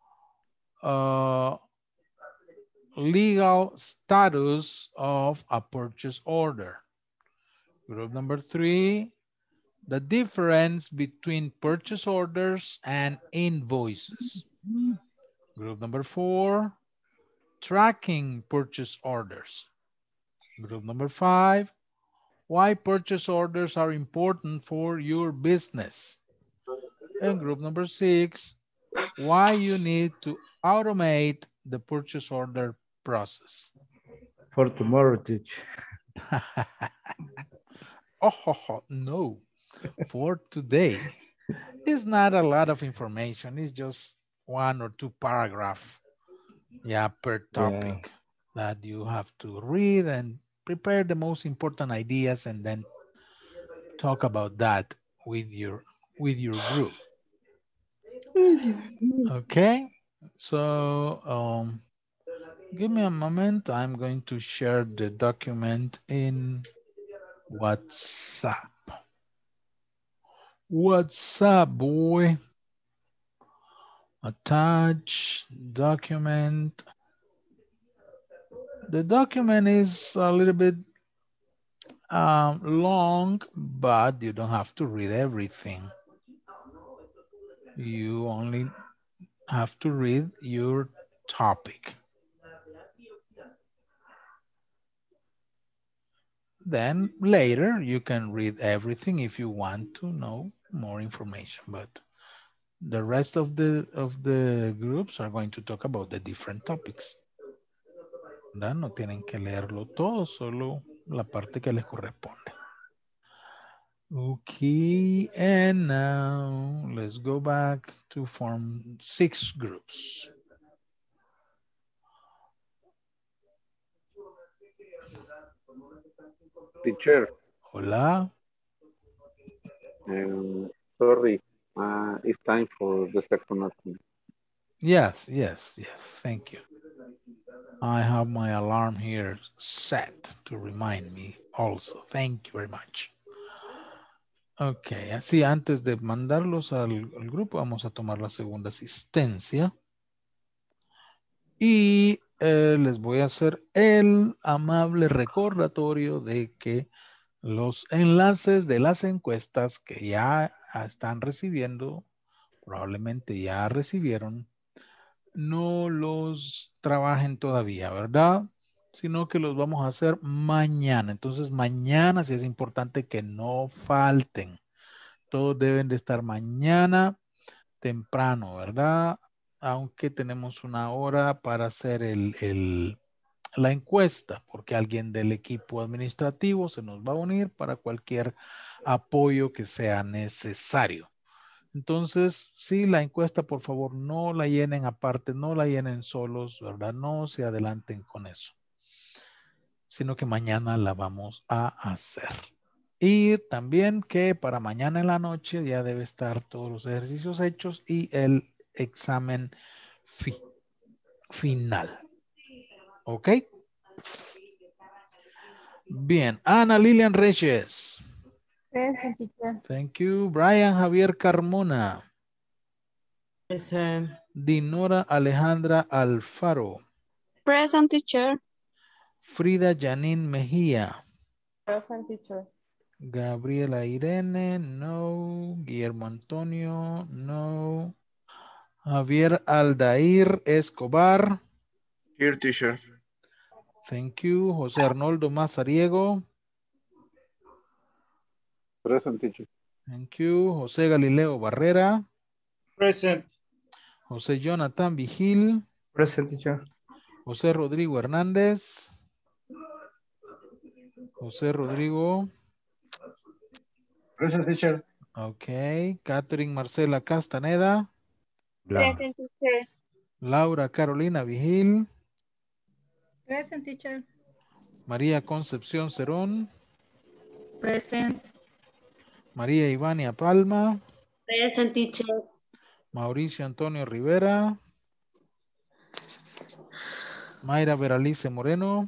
legal status of a purchase order. Group number 3, the difference between purchase orders and invoices. Group number 4, tracking purchase orders. Group number 5, why purchase orders are important for your business. And group number 6, why you need to automate the purchase order process.
For tomorrow, teacher.
Oh, no, for today. It's not a lot of information. It's just 1 or 2 paragraphs, yeah, per topic that you have to read and prepare the most important ideas and then talk about that with your group. Okay, so give me a moment. I'm going to share the document in WhatsApp. WhatsApp, boy. Attach document. The document is a little bit long, but you don't have to read everything. You only have to read your topic. Then later you can read everything if you want to know more information, but the rest of the groups are going to talk about the different topics. No tienen que leerlo todo, solo la parte que les corresponde. Okay, and now let's go back to form 6 groups.
Teacher.
Hola.
Sorry, it's time for the second one.
Yes, thank you. I have my alarm here set to remind me also. Thank you very much. Ok, así antes de mandarlos al grupo, vamos a tomar la segunda asistencia. Y les voy a hacer el amable recordatorio de que los enlaces de las encuestas que ya están recibiendo, probablemente ya recibieron, no los trabajen todavía, ¿verdad? Sino que los vamos a hacer mañana. Entonces mañana sí es importante que no falten. Todos deben de estar mañana temprano, ¿verdad? Aunque tenemos una hora para hacer la encuesta, porque alguien del equipo administrativo se nos va a unir para cualquier apoyo que sea necesario. Entonces, sí, la encuesta, por favor, no la llenen aparte, no la llenen solos, ¿verdad? No se adelanten con eso. sino que mañana la vamos a hacer. Y también que para mañana en la noche ya debe estar todos los ejercicios hechos y el examen final. ¿Ok? Bien. Ana Lilian Reyes.
Present, teacher.
Thank you. Brian Javier Carmona.
Present.
Dinora Alejandra Alfaro.
Present, teacher.
Frida Janine Mejía.
Present, teacher.
Gabriela Irene, no. Guillermo Antonio, no. Javier Aldair Escobar.
Here, teacher.
Thank you. José Arnoldo Mazariego.
Present, teacher.
Thank you. José Galileo Barrera.
Present.
José Jonathan Vigil.
Present, teacher.
José Rodrigo Hernández. José Rodrigo.
Present, teacher.
Ok. Catherine Marcela Castaneda.
Present, teacher.
Laura Carolina Vigil.
Present, teacher.
María Concepción Cerón.
Present.
María Ivania Palma.
Present, teacher.
Mauricio Antonio Rivera. Mayra Veralice Moreno.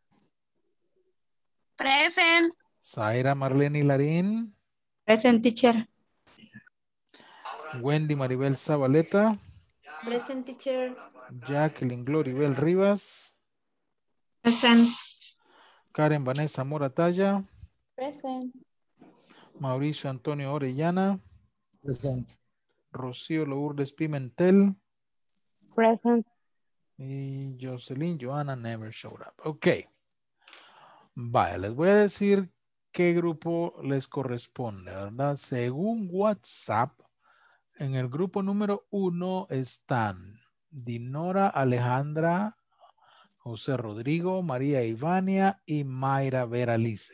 Present.
Zaira Marlene Larín.
Present, teacher.
Wendy Maribel Zabaleta.
Present, teacher.
Jacqueline Gloribel Rivas.
Present.
Karen Vanessa Moratalla.
Present.
Mauricio Antonio Orellana.
Present.
Rocío Lourdes Pimentel.
Present.
Y Jocelyn Johanna never showed up. Ok. Vaya, les voy a decir qué grupo les corresponde, ¿verdad? Según WhatsApp, en el grupo número 1 están Dinora Alejandra, José Rodrigo, María Ivania y Mayra Veralice.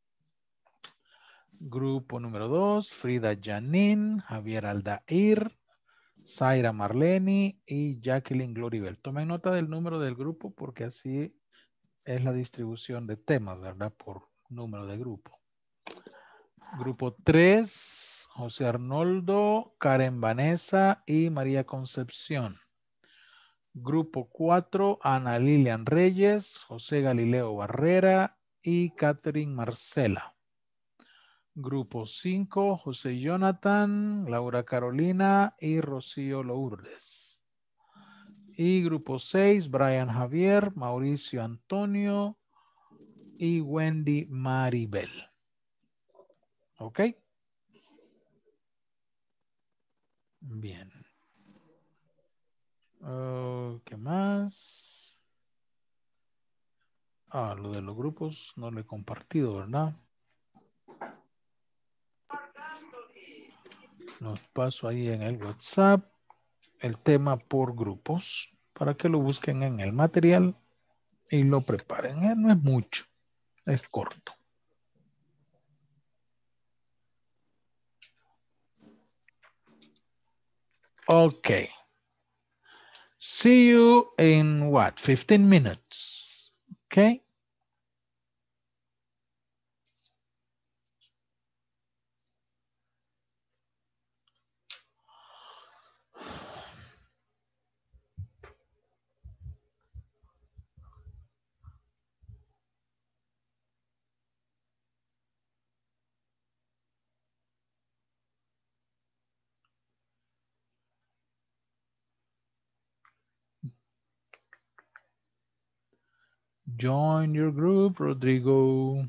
Grupo número 2, Frida Janine, Javier Aldair, Zaira Marleni y Jacqueline Gloribel. Tomen nota del número del grupo porque así es la distribución de temas, ¿verdad? Por número de grupo. Grupo 3, José Arnoldo, Karen Vanessa y María Concepción. Grupo 4, Ana Lilian Reyes, José Galileo Barrera y Catherine Marcela. Grupo 5, José Jonathan, Laura Carolina y Rocío Lourdes. Y grupo 6, Brian Javier, Mauricio Antonio y Wendy Maribel. ¿Ok? Bien. ¿Qué más? Lo de los grupos no lo he compartido, ¿verdad? Los paso ahí en el WhatsApp. El tema por grupos para que lo busquen en el material y lo preparen. No es mucho, es corto. Ok. See you in what? 15 minutes. Okay. Join your group, Rodrigo.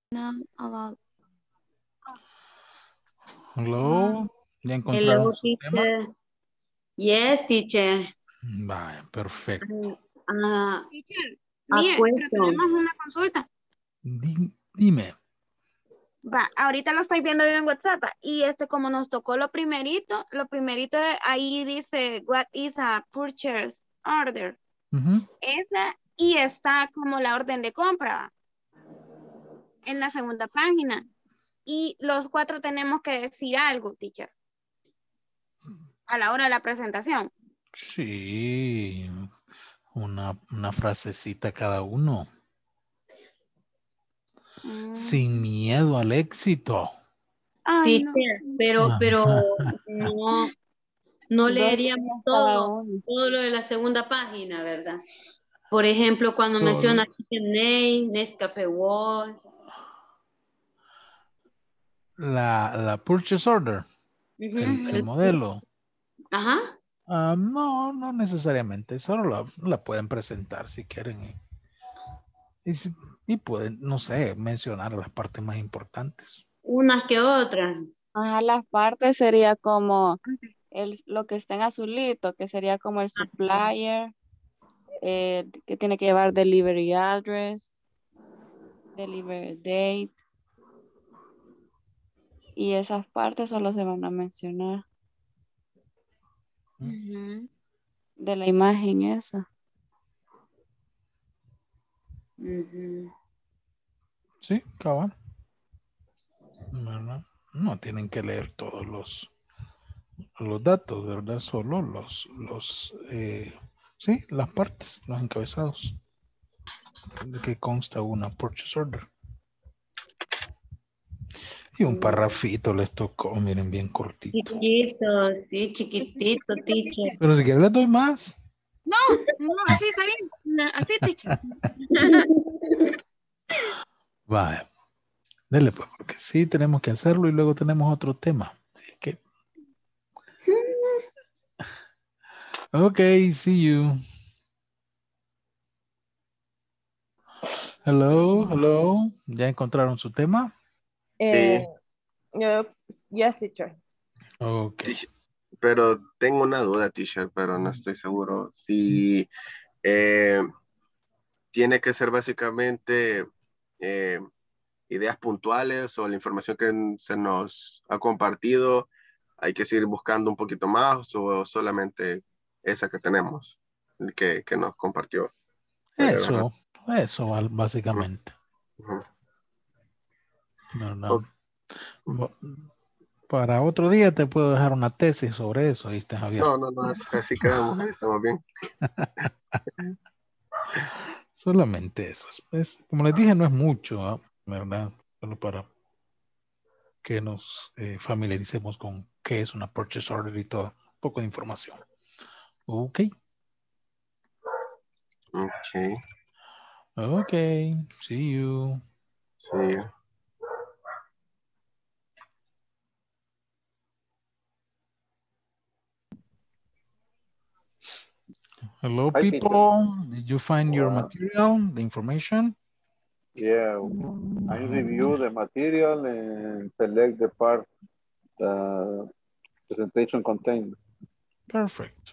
About.
Hello. ¿Ya encontraron
Hello,
su tema?
teacher. Yes, teacher.
Vale, perfecto.
Teacher,
A
mire, pero
question.
tenemos una consulta.
Dime.
Va, ahorita lo estoy viendo yo en WhatsApp y como nos tocó lo primerito ahí dice what is a purchase order. Esa y está como la orden de compra en la segunda página y los 4 tenemos que decir algo, teacher, a la hora de la presentación.
Sí, una frasecita cada uno. Sin miedo al éxito.
Ay, teacher, no. pero no leeríamos todo lo de la segunda página, ¿verdad? Por ejemplo, cuando menciona Name, Nescafé World.
La purchase order, el modelo.
Ajá.
No necesariamente, solo la pueden presentar si quieren. Y pueden, no sé, mencionar las partes más importantes.
Unas que otras.
Ajá, las partes sería como lo que está en azulito, que sería como el supplier, que tiene que llevar delivery address, delivery date. Y esas partes solo se van a mencionar. De la imagen esa.
Sí, cabal. No tienen que leer todos los datos, ¿verdad? Solo sí, las partes, los encabezados de que consta una purchase order. Y un parrafito les tocó, miren, bien cortito.
Chiquito, sí, chiquitito, teacher.
Pero si quieren les doy más.
No, así está bien. Así, teacher.
Vale. Dele pues, porque sí tenemos que hacerlo y luego tenemos otro tema. Así que... Ok, see you. Hello. ¿Ya encontraron su tema?
Yes, teacher.
Ok.
Pero tengo una duda, teacher, pero no estoy seguro. Si tiene que ser básicamente ideas puntuales o la información que se nos ha compartido, hay que seguir buscando un poquito más o solamente esa que tenemos, que nos compartió.
Eso básicamente. No. Para otro día te puedo dejar una tesis sobre eso, ¿viste, Javier?
No, así quedamos, ahí estamos bien.
Solamente eso. Pues, como les dije, no es mucho, ¿verdad? Solo para que nos familiaricemos con qué es una purchase order y todo. Un poco de información. Ok. Ok. See you.
See you.
Hello, people. Did you find your material, the information?
Yeah, I review the material and select the part the presentation contains.
Perfect.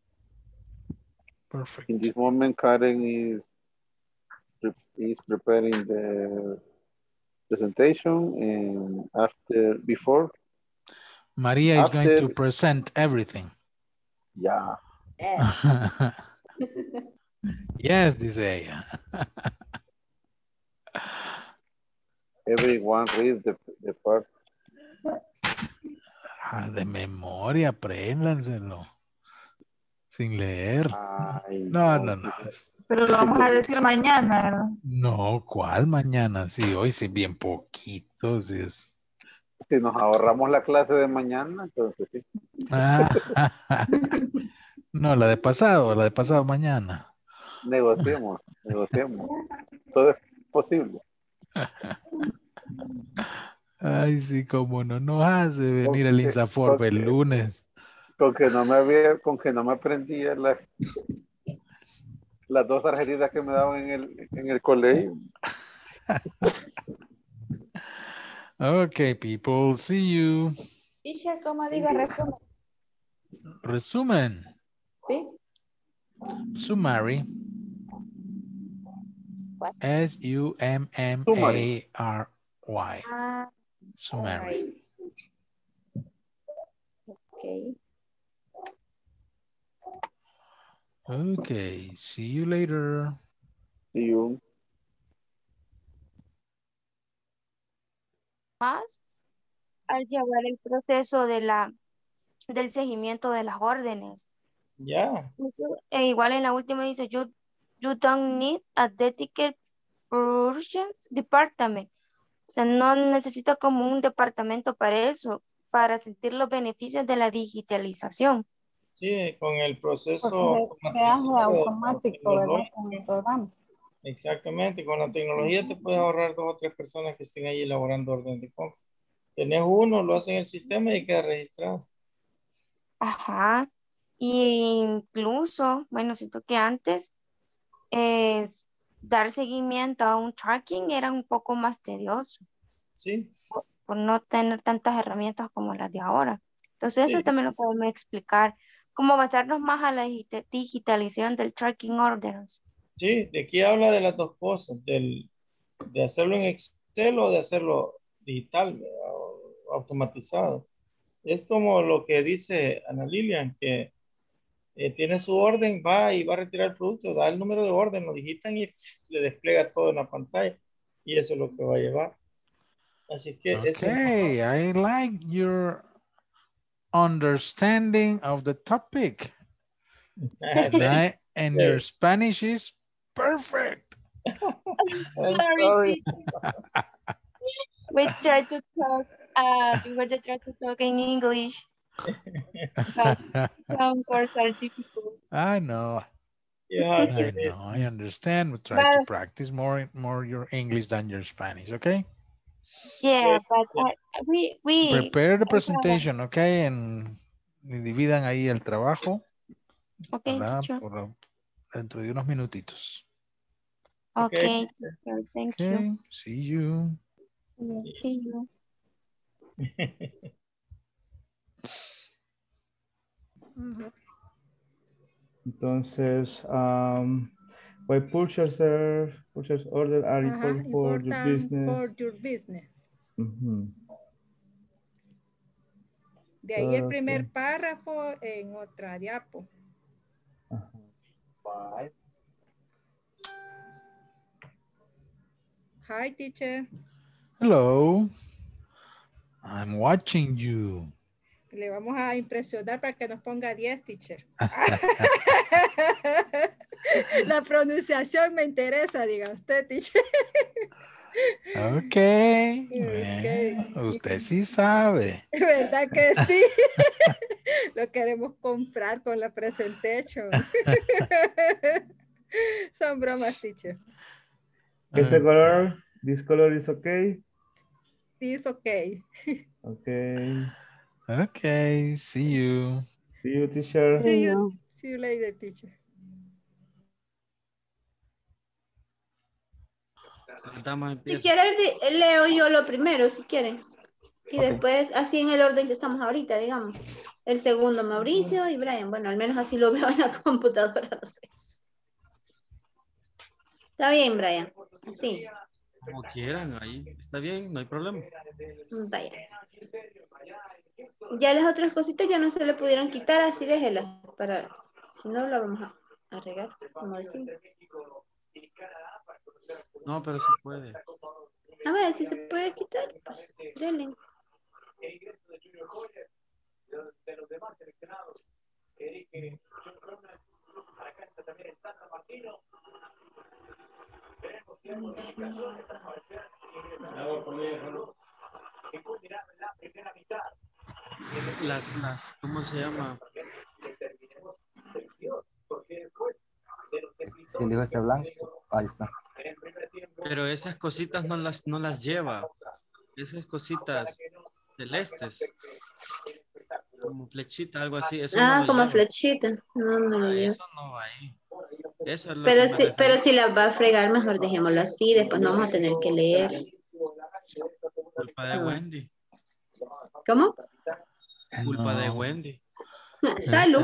In this moment, Karen is preparing the presentation, and before
Maria is going to present everything.
Yeah.
Yes, dice ella.
Everyone reads the part.
De memoria, apréndanselo. Sin leer. No.
Pero lo vamos a decir mañana, ¿verdad?
No, ¿cuál mañana? Sí, hoy sí, bien poquito. Si
nos ahorramos la clase de mañana, entonces sí.
No, la de pasado mañana.
Negociemos. Todo es posible.
Ay, sí, cómo no nos hace venir el INSAFORP el lunes.
Con que no me aprendía las 2 tarjetitas que me daban en el colegio.
Okay, people, see you.
Teacher, ¿cómo digo resumen?
Resumen.
¿Sí?
Summary.
What?
S-U-M-M-A-R-Y. Summary.
Okay.
Okay, see you later.
See you.
Más al llevar el proceso del seguimiento de las órdenes.
Ya.
Igual en la última dice, you don't need a dedicated purchase department. O sea, no necesita como un departamento para eso, para sentir los beneficios de la digitalización.
Sí, con el proceso
Porque se hace automático, ¿verdad?
tecnológico.
Con el programa.
Exactamente, con la tecnología te puedes ahorrar 2 o 3 personas que estén ahí elaborando orden de compra. Tenés uno, lo hace en el sistema y queda registrado.
Ajá. Y incluso, bueno, siento que antes dar seguimiento a un tracking era un poco más tedioso.
Sí.
Por no tener tantas herramientas como las de ahora. Entonces eso también lo podemos explicar. Cómo basarnos más a la digitalización del tracking orders.
Sí, de aquí habla de las dos cosas, de hacerlo en Excel o de hacerlo digital, o automatizado. Es como lo que dice Ana Lilian, que tiene su orden, va y va a retirar el producto, da el número de orden, lo digitan y le despliega todo en la pantalla. Y eso es lo que va a llevar. Así que
Okay, I like your understanding of the topic. And your Spanish is perfect.
Sorry. We try to talk in English. But some words are difficult.
I know. I understand. We try to practice more your English than your Spanish, okay?
Yeah, but we
prepare the presentation, okay? Y dividan ahí el trabajo.
Okay,
por dentro de unos minutitos.
Okay, thank you.
See you.
See you.
Entonces, why purchase order are important for your business.
De ahí el primer párrafo en otra diapo. Hi, teacher.
Hello. I'm watching you.
Le vamos a impresionar para que nos ponga 10, teacher. La pronunciación me interesa, diga usted, teacher.
Okay. Usted sí sabe.
¿Verdad que sí? Lo queremos comprar con la presentation. Son bromas, teacher.
Ese color, this color is okay?
It's okay.
Okay.
Okay, see you.
See you, teacher.
See you later, teacher.
Si quieren, leo yo lo primero, si quieren. Y después, así en el orden que estamos ahorita, digamos. El segundo, Mauricio y Brian. Bueno, al menos así lo veo en la computadora, no sé. Está bien, Brian. Sí.
Como quieran, ahí está bien, no hay problema.
Vaya. Ya las otras cositas ya no se le pudieron quitar, así déjelas. Para, si no, la vamos a regar, como decimos.
No, pero se puede.
A ver, si se puede quitar, pues denle.
¿Cómo se llama?
Si dijo este blanco, ahí está.
Pero esas cositas no las lleva. Esas cositas celestes. Como flechita, algo así. Eso no lo
como
lleva.
flechita. No lo lleva.
Eso no va ahí. Eso es lo
pero,
que
si, pero si las va a fregar, mejor dejémoslo así. Después no vamos a tener que leer.
Culpa de Wendy.
¿Cómo?
Culpa de Wendy.
Salud.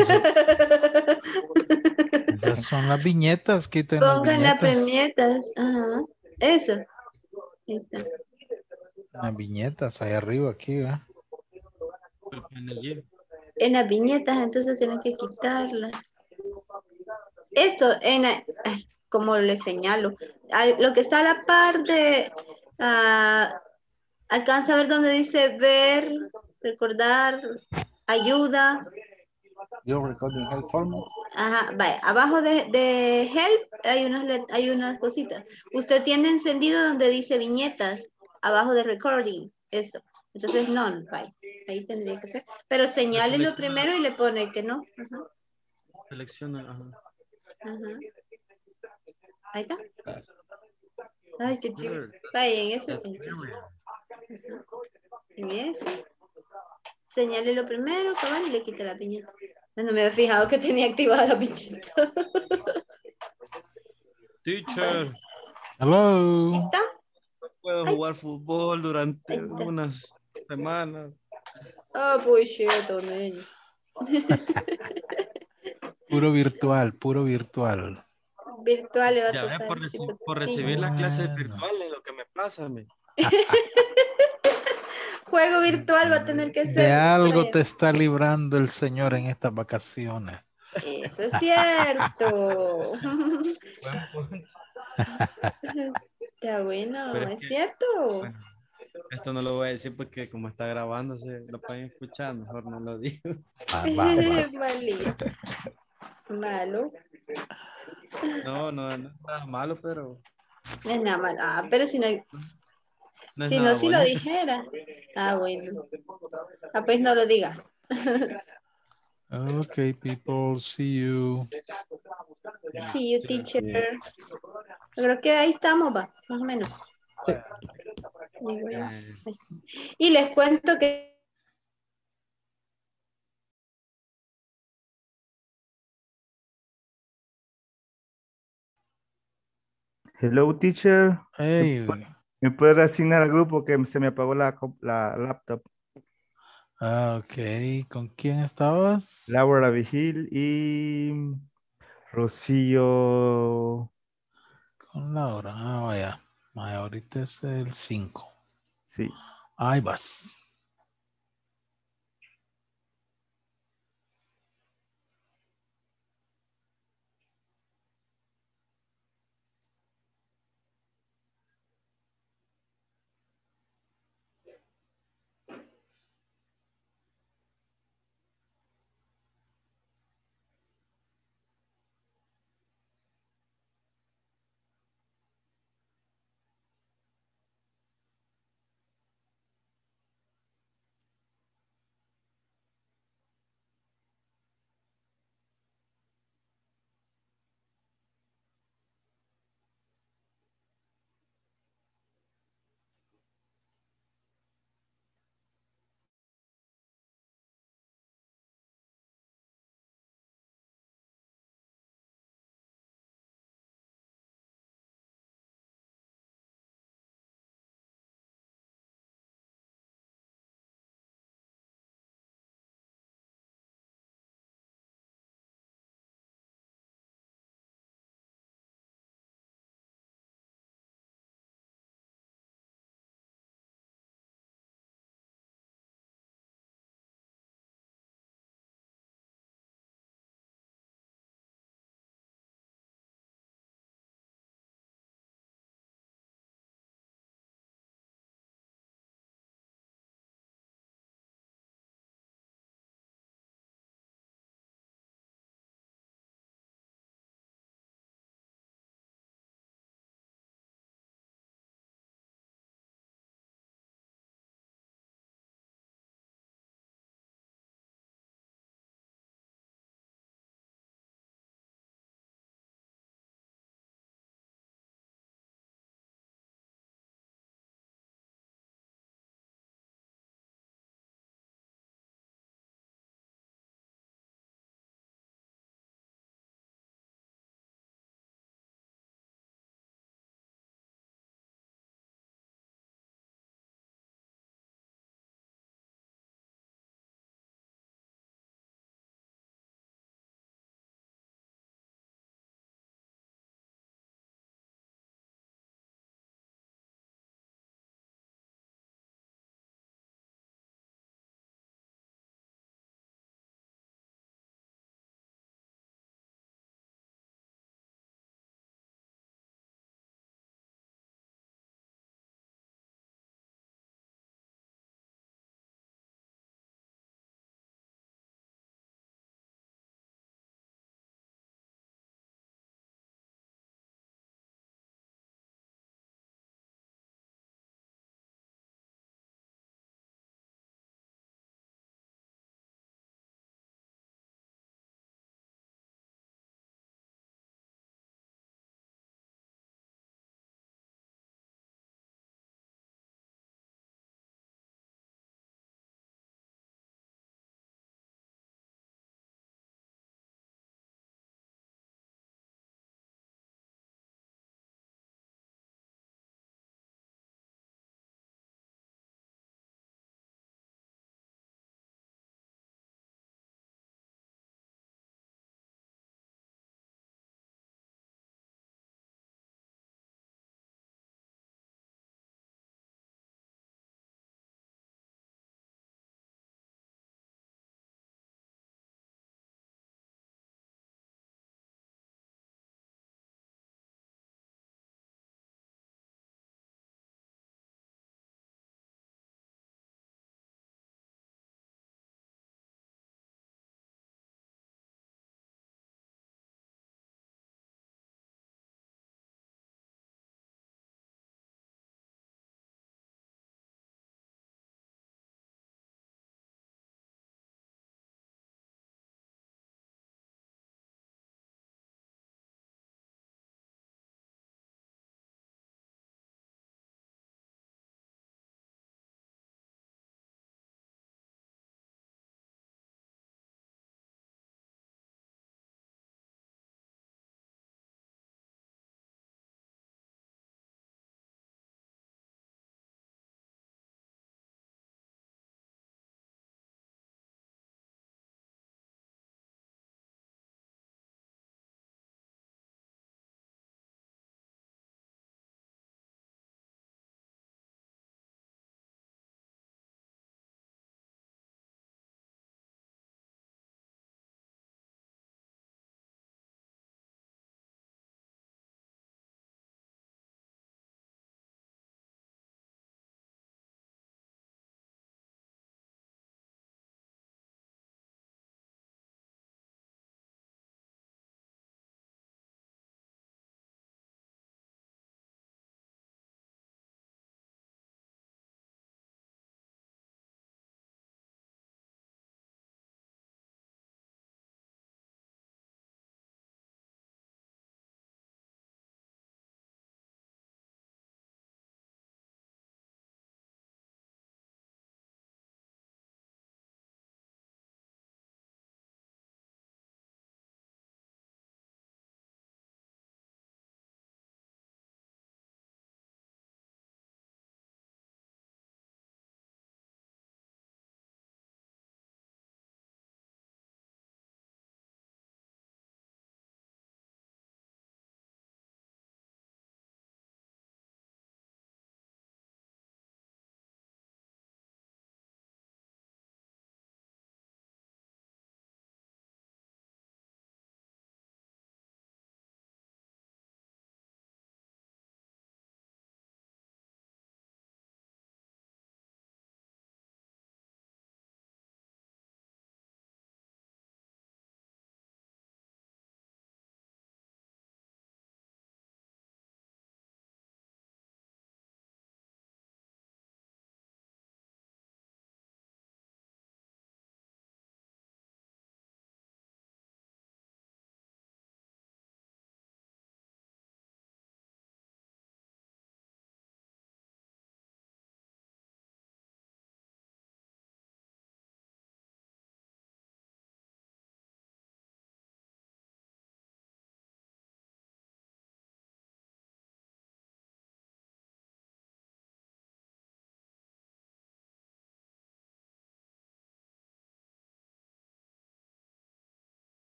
Esas son las viñetas, quiten las
Pongan las
viñetas.
premietas. Ajá. Eso. Ahí está.
Las viñetas ahí arriba, aquí, ¿verdad?
En las viñetas, entonces tienen que quitarlas. Esto, ay, como le señalo, lo que está a la par de, alcanza a ver donde dice ver, recordar, ayuda.
Yo recording help format.
Ajá, vaya, abajo de help hay unas cositas. Usted tiene encendido donde dice viñetas, abajo de recording, eso. Entonces, no, vaya, ahí tendría que ser. Pero señálelo primero y le pone que no. Ajá.
Selecciona, ajá.
Ajá. Ahí está. Ay, qué chido. Vaya, en ese. En ese. Señálelo primero, cabal, y le quita la piñeta. No me había fijado que tenía activada la piñeta.
Teacher.
Hello.
¿Ahí está?
No puedo jugar fútbol durante unas semanas.
Ah, pues cierto, niño.
Puro virtual, puro virtual.
Virtual le va a
Ya ves,
tocar.
por recibir las clases virtuales, lo que me pasa, me.
Juego virtual va a tener que ser.
De algo te está librando el Señor en estas vacaciones.
Eso es cierto. Está bueno,
Pero
es cierto.
Bueno, esto no lo voy a decir porque como está grabándose, lo pueden escuchar, mejor no lo digo.
Malito. Malo.
No, no es nada malo, pero
No es nada malo. Ah, pero si no,
no es
si
nada
no, si lo
bonito.
dijera. Ah, bueno. Ah, pues no lo diga.
Okay, people, see you.
See you, teacher. Creo que ahí estamos, va, más o menos. Digo yo. Y les cuento que
Hello, teacher.
Hey.
¿Me puede asignar al grupo que se me apagó la laptop?
Ok, ¿con quién estabas?
Laura Vigil y Rocío.
Con Laura, vaya. Vaya, ahorita es el 5.
Sí.
Ahí vas.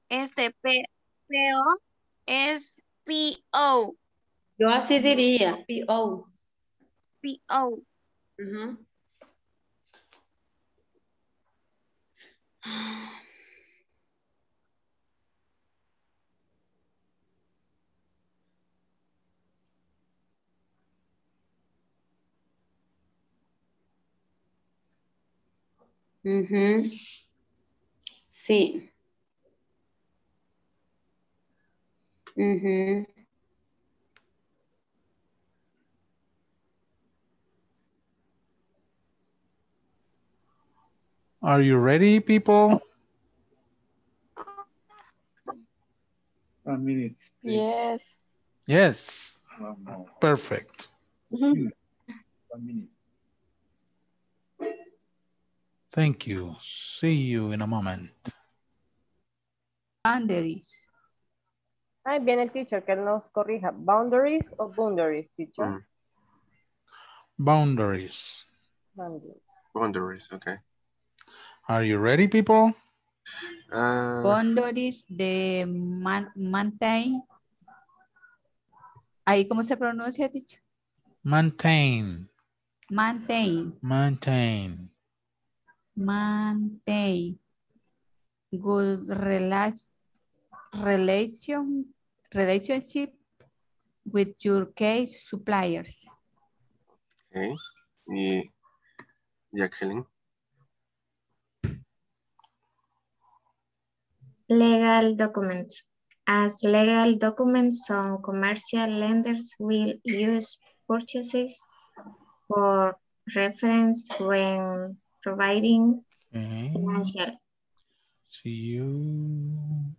P-O es P-O.
Yo así diría, P-O.
P-O.
Sí.
Are you ready, people?
A minute.
Yes.
Yes. Perfect.
1 minute.
Thank you. See you in a moment.
Boundaries. Ahí viene el teacher que nos corrija. Boundaries o boundaries, teacher.
Boundaries.
Boundaries, okay.
Are you ready, people?
Boundaries de maintain. Ahí, ¿cómo se pronuncia, teacher?
Maintain.
Maintain.
Maintain.
Maintain. Good relationship with your case suppliers.
Okay. Y Jacqueline.
Legal documents. As legal documents, some commercial lenders will use purchases for reference when providing financial.
See you.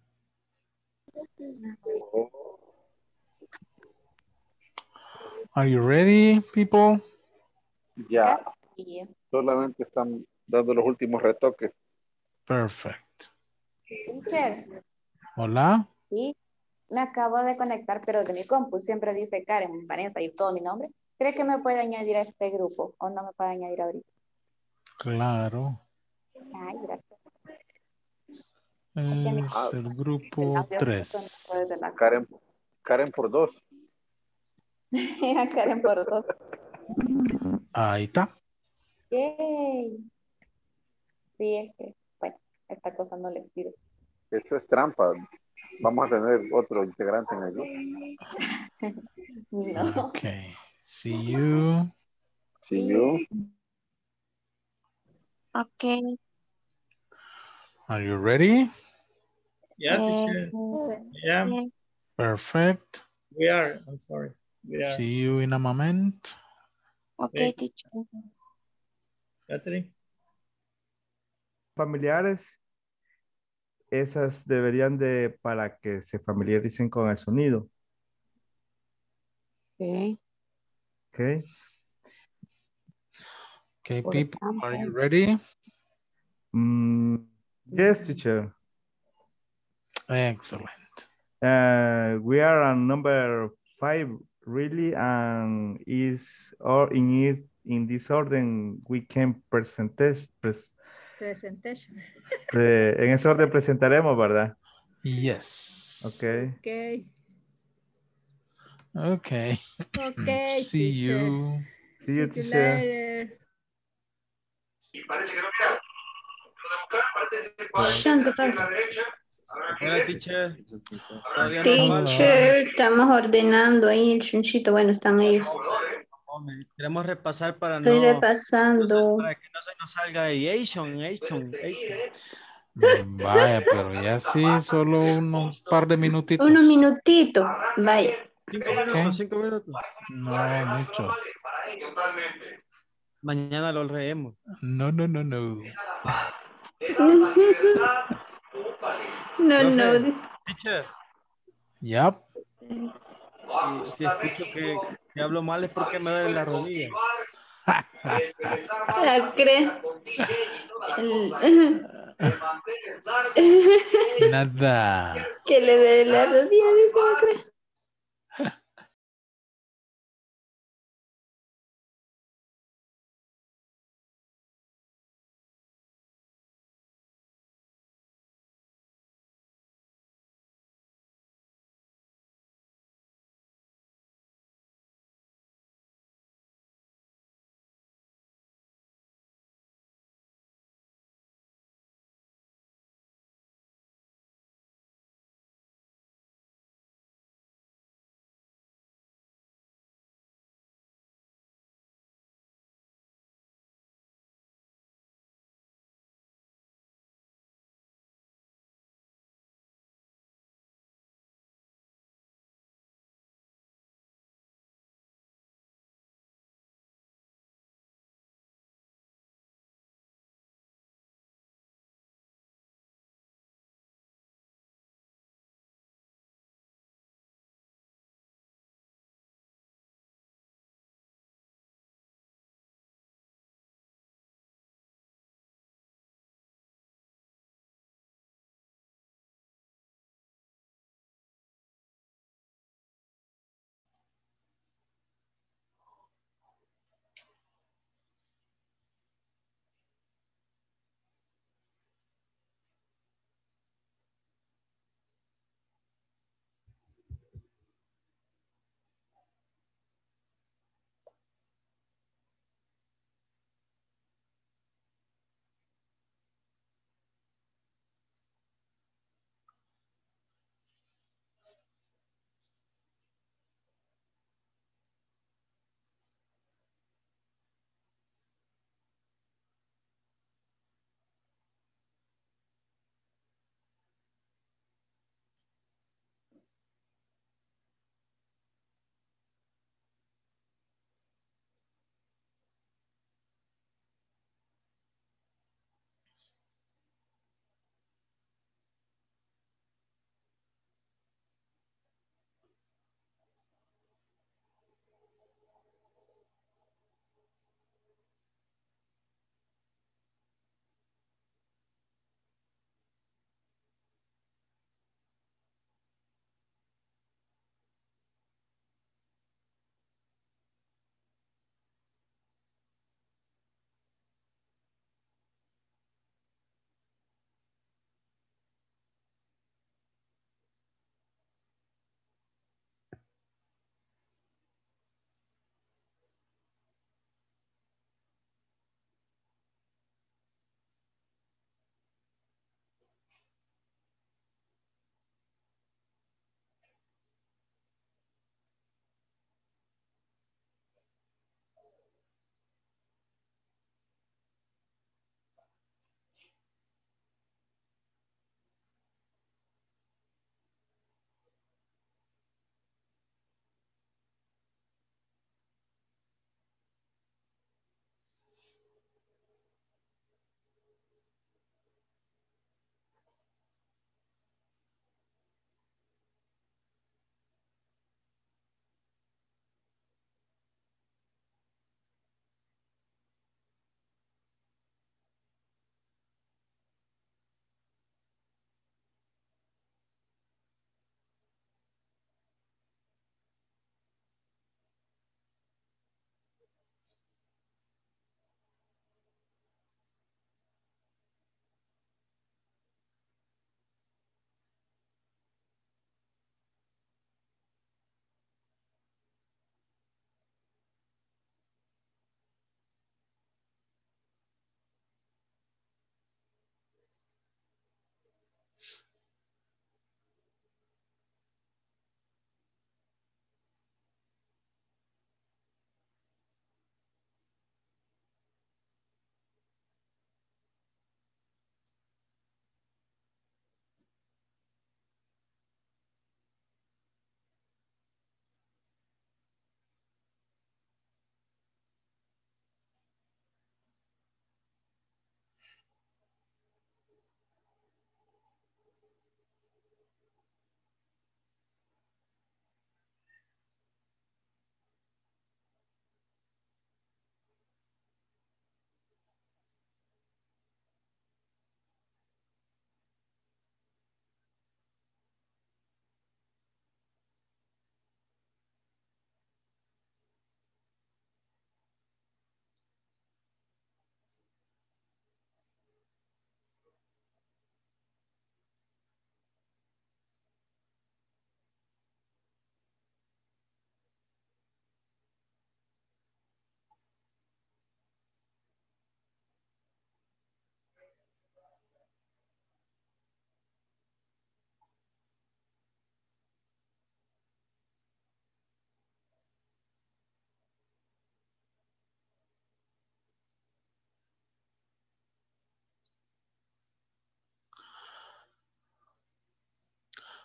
Are you ready, people?
Ya. Solamente están dando los últimos retoques.
Perfect.
Teacher,
Hola.
sí, me acabo de conectar, pero de mi compu siempre dice Karen, Vanessa y todo mi nombre. ¿Cree que me puede añadir a este grupo o no me puede añadir ahorita?
Claro.
Ay, gracias.
Es el grupo 3.
Karen por 2.
Karen por 2.
Ahí está.
Yay. Sí, es que, bueno, esta cosa no les sirve.
Eso es trampa. Vamos a tener otro integrante en el grupo.
No.
Okay. See you.
See you.
Okay.
Are you ready?
Yeah, teacher. Yeah.
Perfect.
We are. I'm sorry. We are.
See you in a moment.
Okay, teacher.
Catherine.
Familiares, esas deberían de, para que se familiaricen con el sonido.
Okay.
Okay.
Okay, people, are you ready?
Yes, teacher.
Excellent.
We are on number 5, really, and is or in this order we can presentation. En ese orden presentaremos, ¿verdad?
Yes.
Okay.
Okay.
Okay.
Okay,
See
teacher.
you.
See you,
See you
teacher.
later.
Hola, teacher.
Teacher, estamos ordenando ahí el chunchito. Bueno, están ahí.
Queremos repasar para
Estoy
no...
repasando.
Para que no se nos salga de Asian.
Vaya, pero ya sí, solo unos par de minutitos.
Unos minutitos, vaya.
5 minutos, 5 minutos.
No, mucho.
Mañana lo leemos.
No.
No,
Profe,
no.
teacher.
Yep.
Si escucho que hablo mal es porque me duele la rodilla.
La cree.
Nada.
Que le duele la rodilla, dice la cree.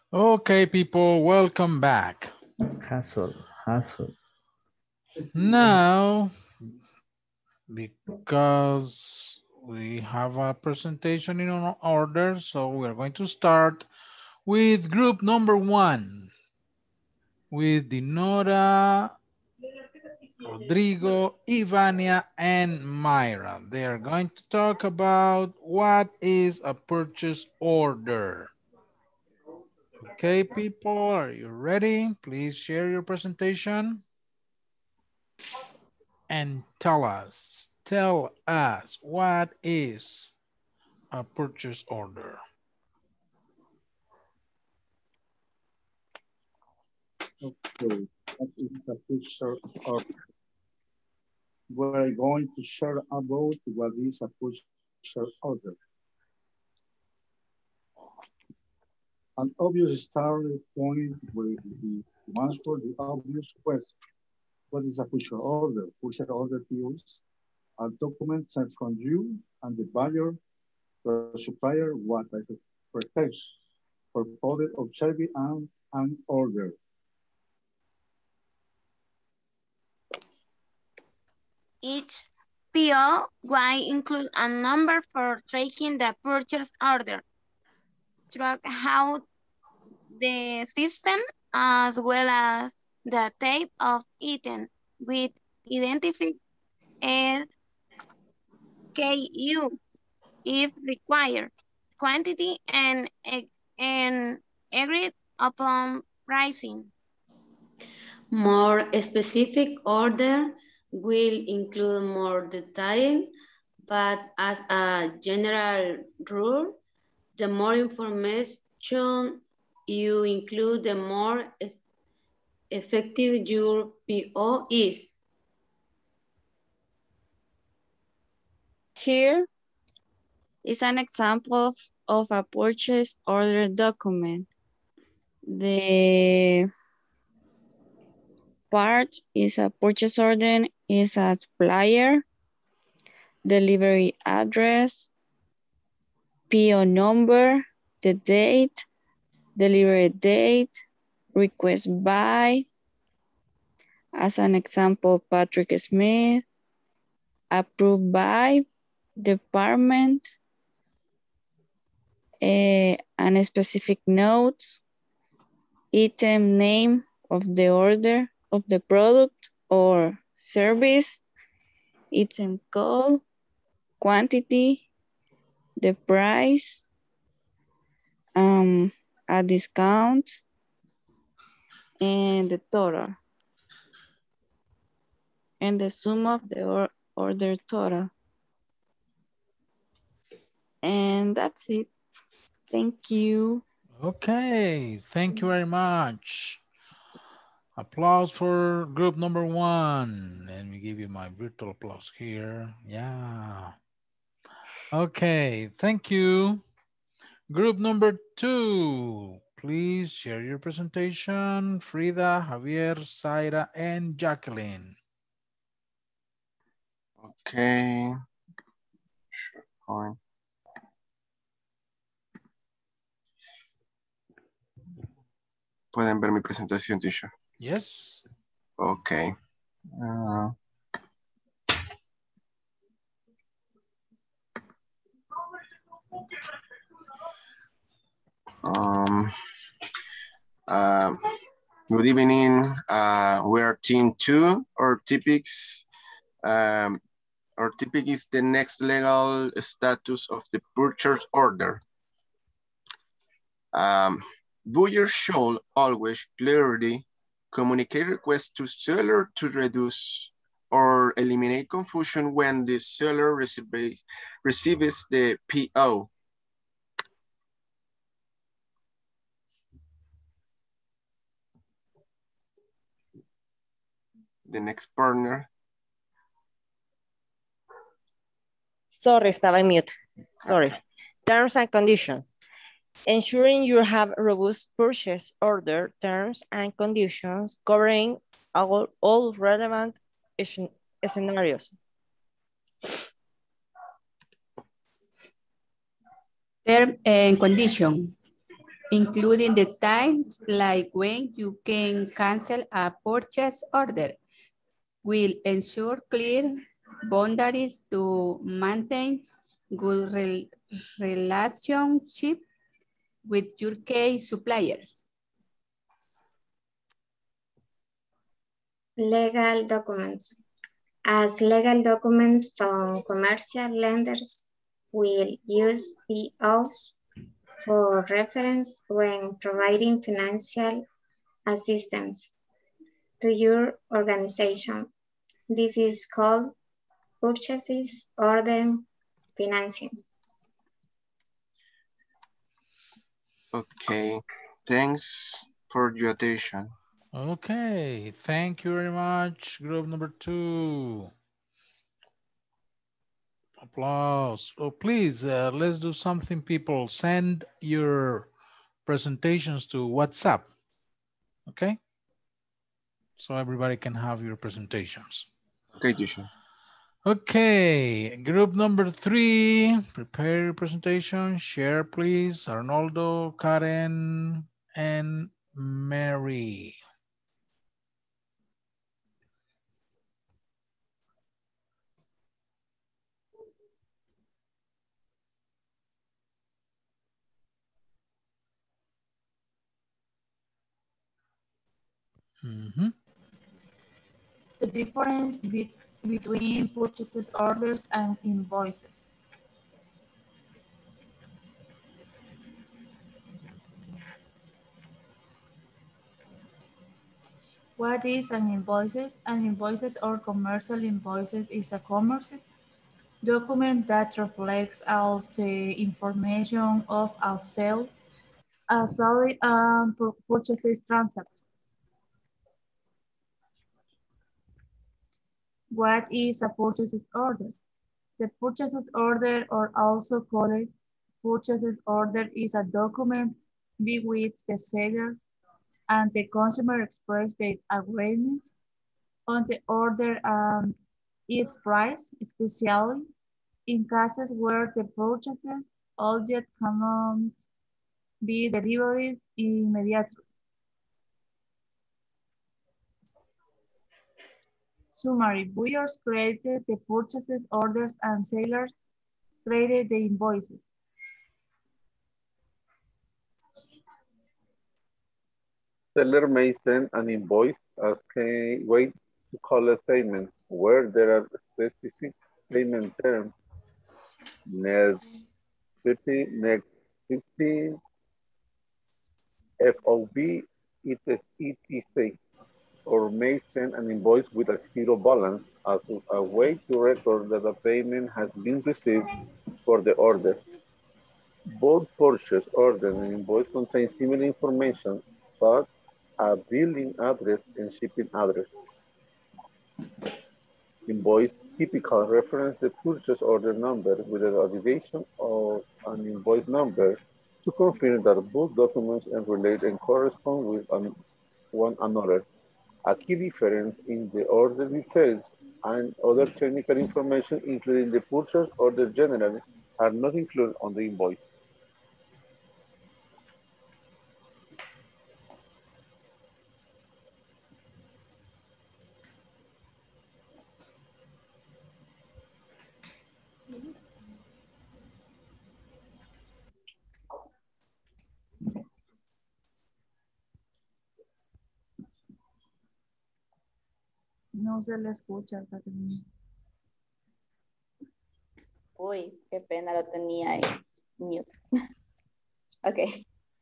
Okay, people, welcome back.
Hassle.
Now, because we have a presentation in order, so we're going to start with group number 1, with Dinora, Rodrigo, Ivania, and Myra. They are going to talk about what is a purchase order. Okay, people, are you ready? Please share your presentation and tell us what is a purchase order.
Okay, that is a purchase order. We're going to share about what is a purchase order. An obvious starting point will be to answer the obvious question. What is a purchase order? Purchase order is a document sent from you and the buyer to the supplier what I expectation for purpose of service and an order.
Each PO will include a number for tracking the purchase order. Track how the system as well as the type of item with identified SKU if required, quantity and agreed upon pricing.
More specific order will include more detail, but as a general rule, the more information you include, the more effective your PO is.
Here is an example of a purchase order document. The part is a purchase order, is a supplier, delivery address, PO number, the date, delivery date, request by, as an example, Patrick Smith, approved by, department, and specific notes, item name of the order of the product or service, item code, quantity, the price, a discount, and the total, and the sum of the order total. And that's it. Thank you.
Okay, thank you very much. Applause for group number 1. Let me give you my virtual applause here. Yeah. Okay, thank you. Group number 2, please share your presentation. Frida, Javier, Zaira, and Jacqueline.
Okay. Sure. ¿Pueden ver mi presentación, teacher?
Yes.
Okay. Good evening. We're team 2. Our topics. Our topic is the next legal status of the purchase order. Buyers should always clearly communicate requests to seller to reduce or eliminate confusion when the seller receives the PO. The next partner.
Sorry, estaba en mute. Sorry. Terms and conditions. Ensuring you have robust purchase order terms and conditions covering all relevant scenarios.
Term and condition. including the times like when you can cancel a purchase order, will ensure clear boundaries to maintain good relationship with your key suppliers.
Legal documents. As legal documents, some commercial lenders will use POs for reference when providing financial assistance to your organization. This is called purchases order financing.
Okay, thanks for your attention.
Okay, thank you very much. Group number 2. Applause. Oh, please, let's do something, people. Send your presentations to WhatsApp, okay? So everybody can have your presentations.
Okay, teacher.
Okay, group number 3, prepare your presentation. Share, please. Arnoldo, Karen, and Mary.
The difference between purchase orders and invoices. What is an invoices? An invoices or commercial invoices is a commerce document that reflects all the information of a sale, purchases transaction. What is a purchase order? The purchase order, or also called purchase order, is a document by which the seller and the consumer express their agreement on the order and its price, especially in cases where the purchases object cannot be delivered immediately. Summary: buyers created the purchases orders and sellers created the invoices.
Seller may send an invoice as a way to collect payment where there are specific payment terms, net 50, FOB, etc. Or may send an invoice with a zero balance as a way to record that a payment has been received for the order. Both purchase order and invoice contain similar information, but a billing address and shipping address. Invoice typically reference the purchase order number with the abbreviation of an invoice number to confirm that both documents are related and correspond with one another. A key difference in the order details and other technical information, including the purchase order generally, are not included on the invoice.
No se le escucha, Caterina.
Uy, qué pena, lo tenía ahí. Mute. Okay.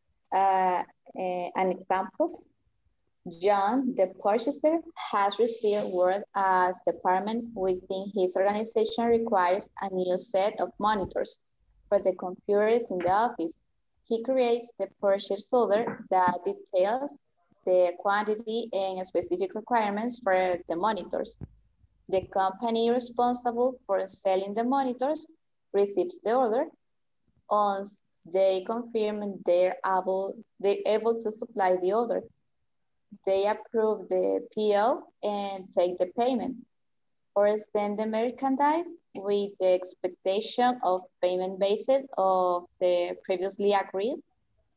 An example. John, the purchaser, has received word as department within his organization requires a new set of monitors for the computers in the office. He creates the purchase order that details the quantity and specific requirements for the monitors. The company responsible for selling the monitors receives the order. Once they confirm they're able to supply the order, they approve the PO and take the payment, or send the merchandise with the expectation of payment based on the previously agreed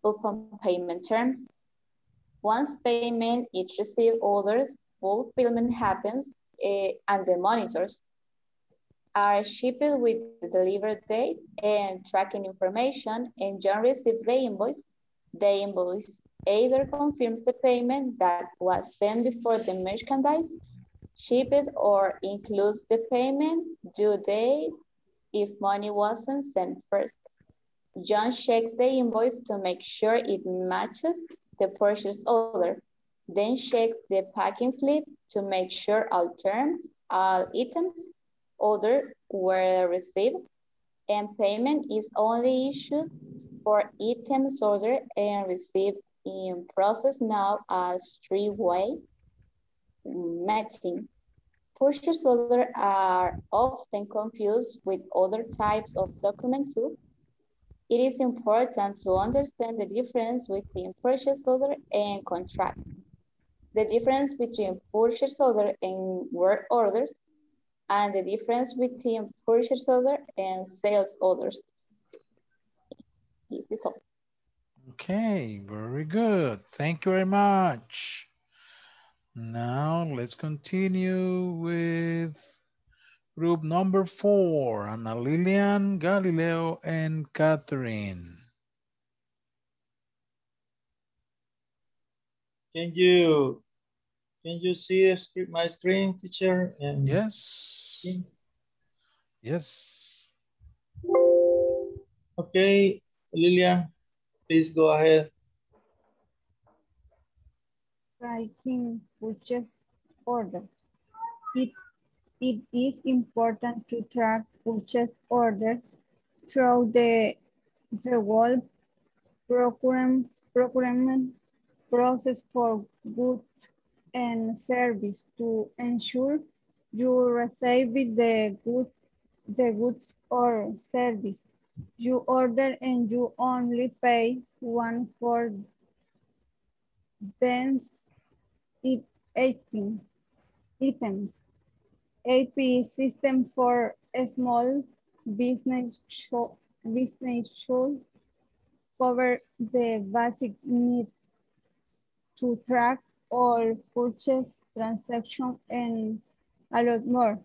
upon payment terms. Once payment is received, orders, fulfillment happens, and the monitors are shipped with the delivery date and tracking information, and John receives the invoice. The invoice either confirms the payment that was sent before the merchandise shipped or includes the payment due date if money wasn't sent first. John checks the invoice to make sure it matches the purchase order, then checks the packing slip to make sure all items ordered were received, and payment is only issued for items ordered and received in process now as three-way matching. Purchase orders are often confused with other types of document too. It is important to understand the difference between purchase order and contract. The difference between purchase order and work orders, and the difference between purchase order and sales orders. This is all.
Okay, very good. Thank you very much. Now let's continue with group number 4, Ana Lilian, Galileo, and Catherine.
Can you see my screen, teacher? And
yes. Yes.
Okay, Lilian, please go ahead.
Tracking purchase order. It is important to track purchase orders through the whole procurement process for goods and service to ensure you receive the goods or service you order and you only pay one for dense items. AP system for a small business should cover the basic need to track all purchase transactions and a lot more.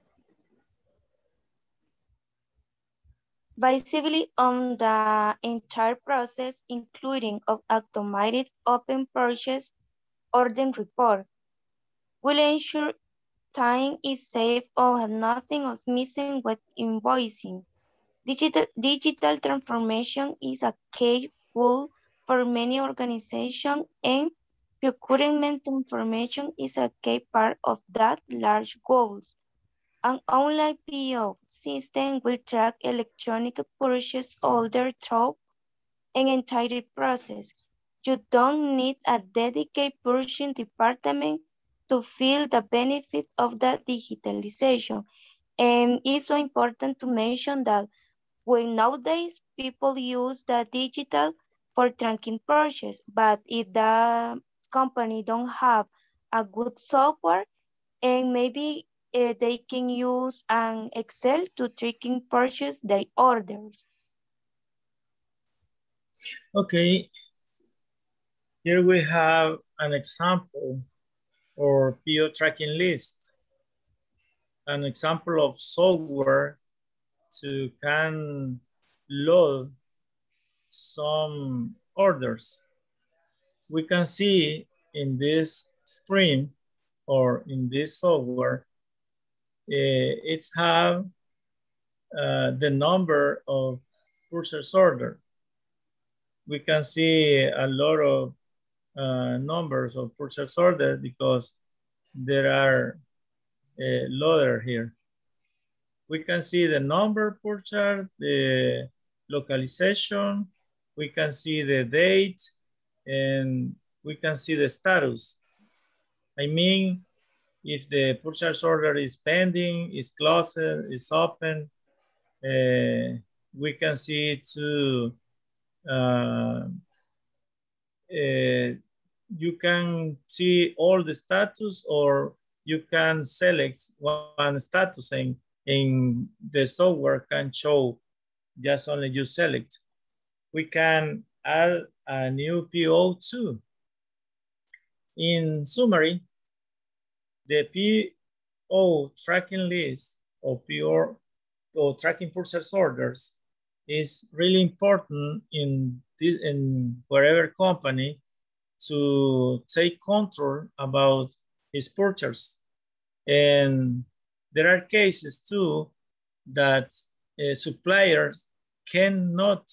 Basically, on the entire process, including of automated open purchase ordering report, will ensure time is saved or nothing is missing with invoicing. Digital transformation is a key goal for many organizations, and procurement information is a key part of that large goals. An online PO system will track electronic purchase order through an entire process. You don't need a dedicated purchasing department to feel the benefits of the digitalization. And it's so important to mention that when nowadays people use the digital for tracking purchase, but if the company don't have a good software, and maybe they can use an Excel to tracking purchase their orders.
Okay, here we have an example or PO tracking list, an example of software to can load some orders. We can see in this screen or in this software, it's have the number of purchase order. We can see a lot of numbers of purchase order because there are a loader here. We can see the number purchase, the localization, we can see the date, and we can see the status. I mean, if the purchase order is pending, is closed, is open, we can see it too. You can see all the status, or you can select one status and the software can show just only you select. We can add a new PO too. In summary, the PO tracking list of PO or tracking purchase orders is really important in wherever company to take control about his purchase. And there are cases too that suppliers cannot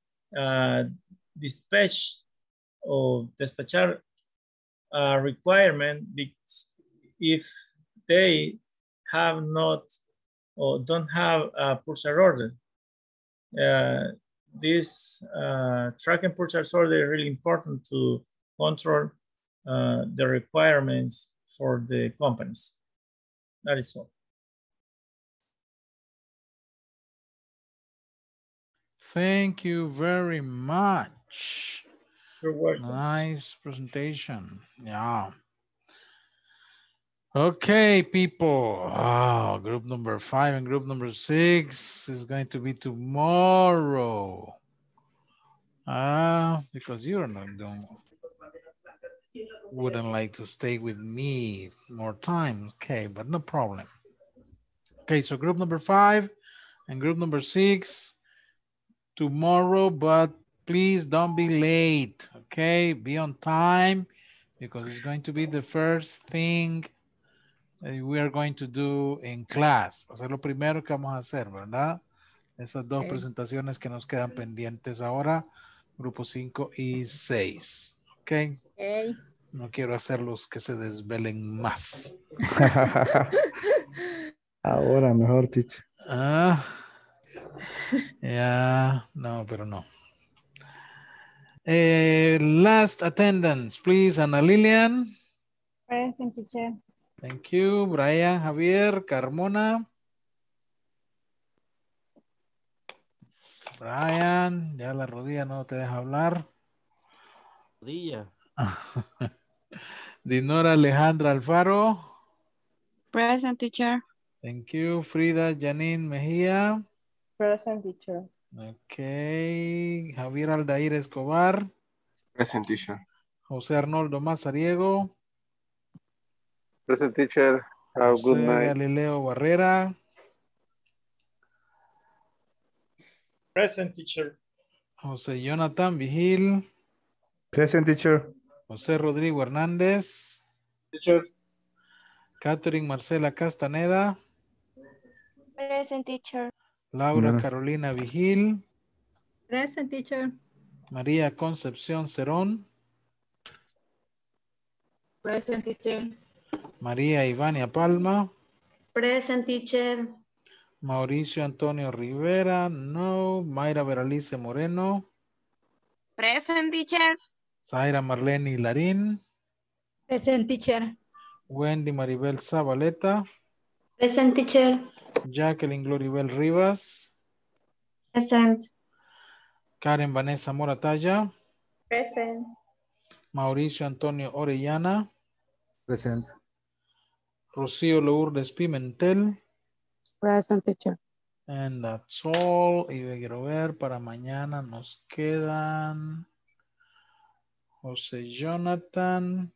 dispatchar a requirement if they have not or don't have a purchase order. This tracking purchase order is really important to control the requirements for the companies. That is all.
Thank you very much.
You're welcome.
Nice presentation. Yeah. Okay, people. Oh, group number 5 and group number 6 is going to be tomorrow. Because you're not wouldn't like to stay with me more time. Okay, but no problem. Okay, so group number 5 and group number 6 tomorrow, but please don't be late. Okay, be on time because it's going to be the first thing we are going to do in class. Va a ser lo primero que vamos a hacer, ¿verdad? Esas dos presentaciones que nos quedan pendientes ahora, grupo 5 y 6. Ok. No quiero hacerlos que se desvelen más.
Ahora mejor, teacher.
Ya, no, pero no. Last attendance, please, Ana Lilian.
Present, teacher.
Thank you. Brian, Javier, Carmona. Brian, ya la rodilla no te deja hablar.
Rodilla.
Dinora Alejandra Alfaro.
Present, teacher.
Thank you. Frida Janine Mejía.
Present, teacher.
Okay. Javier Aldair Escobar.
Present, teacher.
José Arnoldo Mazariego.
Present, teacher. Have a good night.
Galileo Barrera.
Present, teacher.
José Jonathan Vigil.
Present, teacher.
José Rodrigo Hernández.
Teacher.
Catherine Marcela Castaneda.
Present, teacher.
Laura Carolina Vigil.
Present, teacher.
María Concepción Cerón.
Present, teacher.
María Ivania Palma.
Present, teacher.
Mauricio Antonio Rivera. No. Mayra Veralice Moreno.
Present, teacher.
Zaira Marlene Larín.
Present, teacher.
Wendy Maribel Zabaleta.
Present, teacher.
Jacqueline Gloribel Rivas.
Present.
Karen Vanessa Moratalla.
Present.
Mauricio Antonio Orellana.
Present.
Rocío Lourdes Pimentel.
Present, teacher.
And that's all. Y quiero ver, para mañana nos quedan José Jonathan.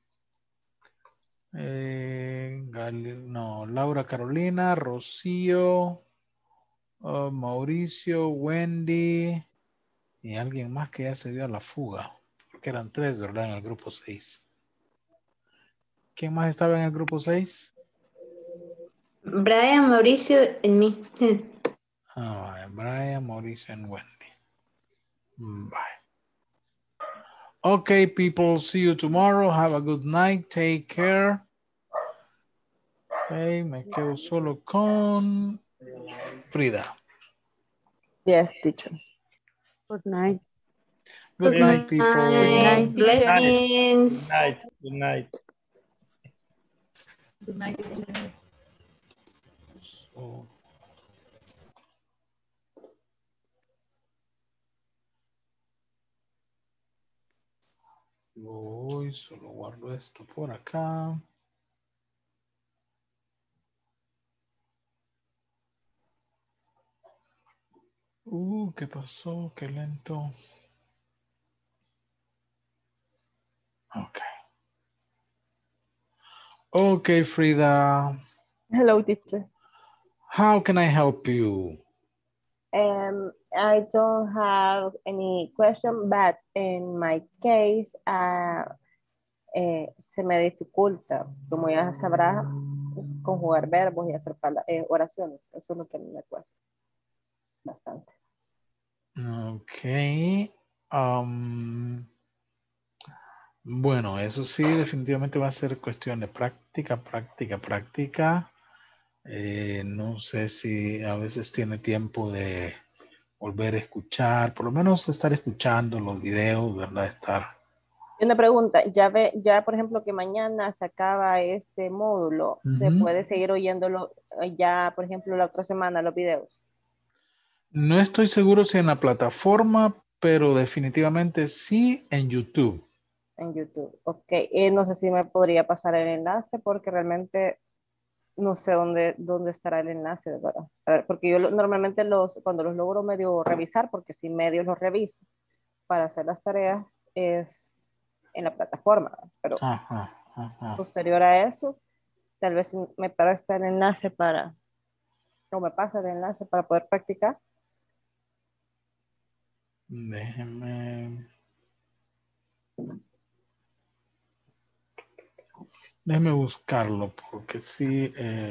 Laura Carolina, Rocío, Mauricio, Wendy y alguien más que ya se dio a la fuga. Porque eran 3, ¿verdad? En el grupo 6. ¿Quién más estaba en el grupo 6?
Brian, Mauricio, and me.
Brian, Mauricio, and Wendy. Bye. Okay, people, see you tomorrow. Have a good night. Take care. Okay, me quedo solo con Frida.
Yes, teacher.
Good night.
Good night, people.
Good night, teacher.
Blessings.
Good night. Good night.
Good night, teacher.
So, voy, solo guardo esto por acá. ¿Qué pasó? Qué lento. Okay. Okay, Frida.
Hello, teacher.
How can I help you?
I don't have any question, but in my case, se me dificulta, como ya sabrás, conjugar verbos y hacer oraciones. Eso es lo que me cuesta bastante.
Ok. Bueno, eso sí, definitivamente va a ser cuestión de práctica. No sé si a veces tiene tiempo de volver a escuchar, por lo menos estar escuchando los videos, ¿verdad?
Una pregunta, ya por ejemplo que mañana se acaba este módulo, ¿se puede seguir oyéndolo ya, por ejemplo, la otra semana los videos?
No estoy seguro si en la plataforma, pero definitivamente sí en YouTube.
En YouTube, ok. No sé si me podría pasar el enlace porque realmente no sé dónde estará el enlace, de verdad. A ver, porque yo normalmente cuando los logro medio revisar, porque si medio los reviso para hacer las tareas, es en la plataforma, pero posterior a eso, tal vez me pasa el enlace para poder practicar.
Déjeme buscarlo porque sí.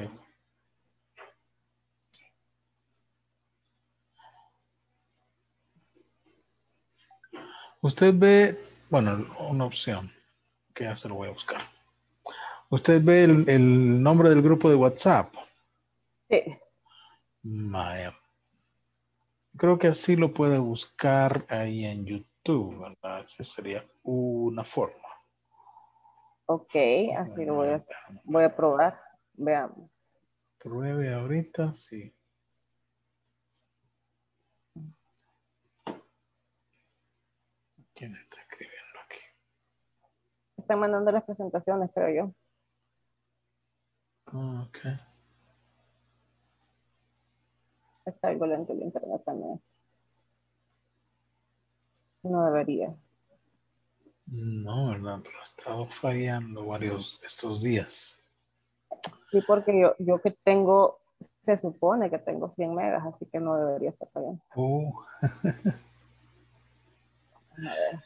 Usted ve, bueno, una opción que ya se lo voy a buscar. ¿Usted ve el nombre del grupo de WhatsApp?
Sí.
Vaya. Creo que así lo puede buscar ahí en YouTube, ¿verdad? Esa sería una forma.
Ok, así lo voy a probar. Veamos.
Pruebe ahorita, sí. ¿Quién está escribiendo aquí?
Están mandando las presentaciones, creo yo.
Ok.
Está algo lento el internet también. No debería.
No, ¿verdad? Pero ha estado fallando varios estos días.
Sí, porque yo que tengo, se supone que tengo 100 megas, así que no debería estar fallando. A ver.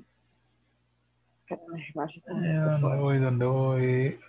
¿Dónde voy?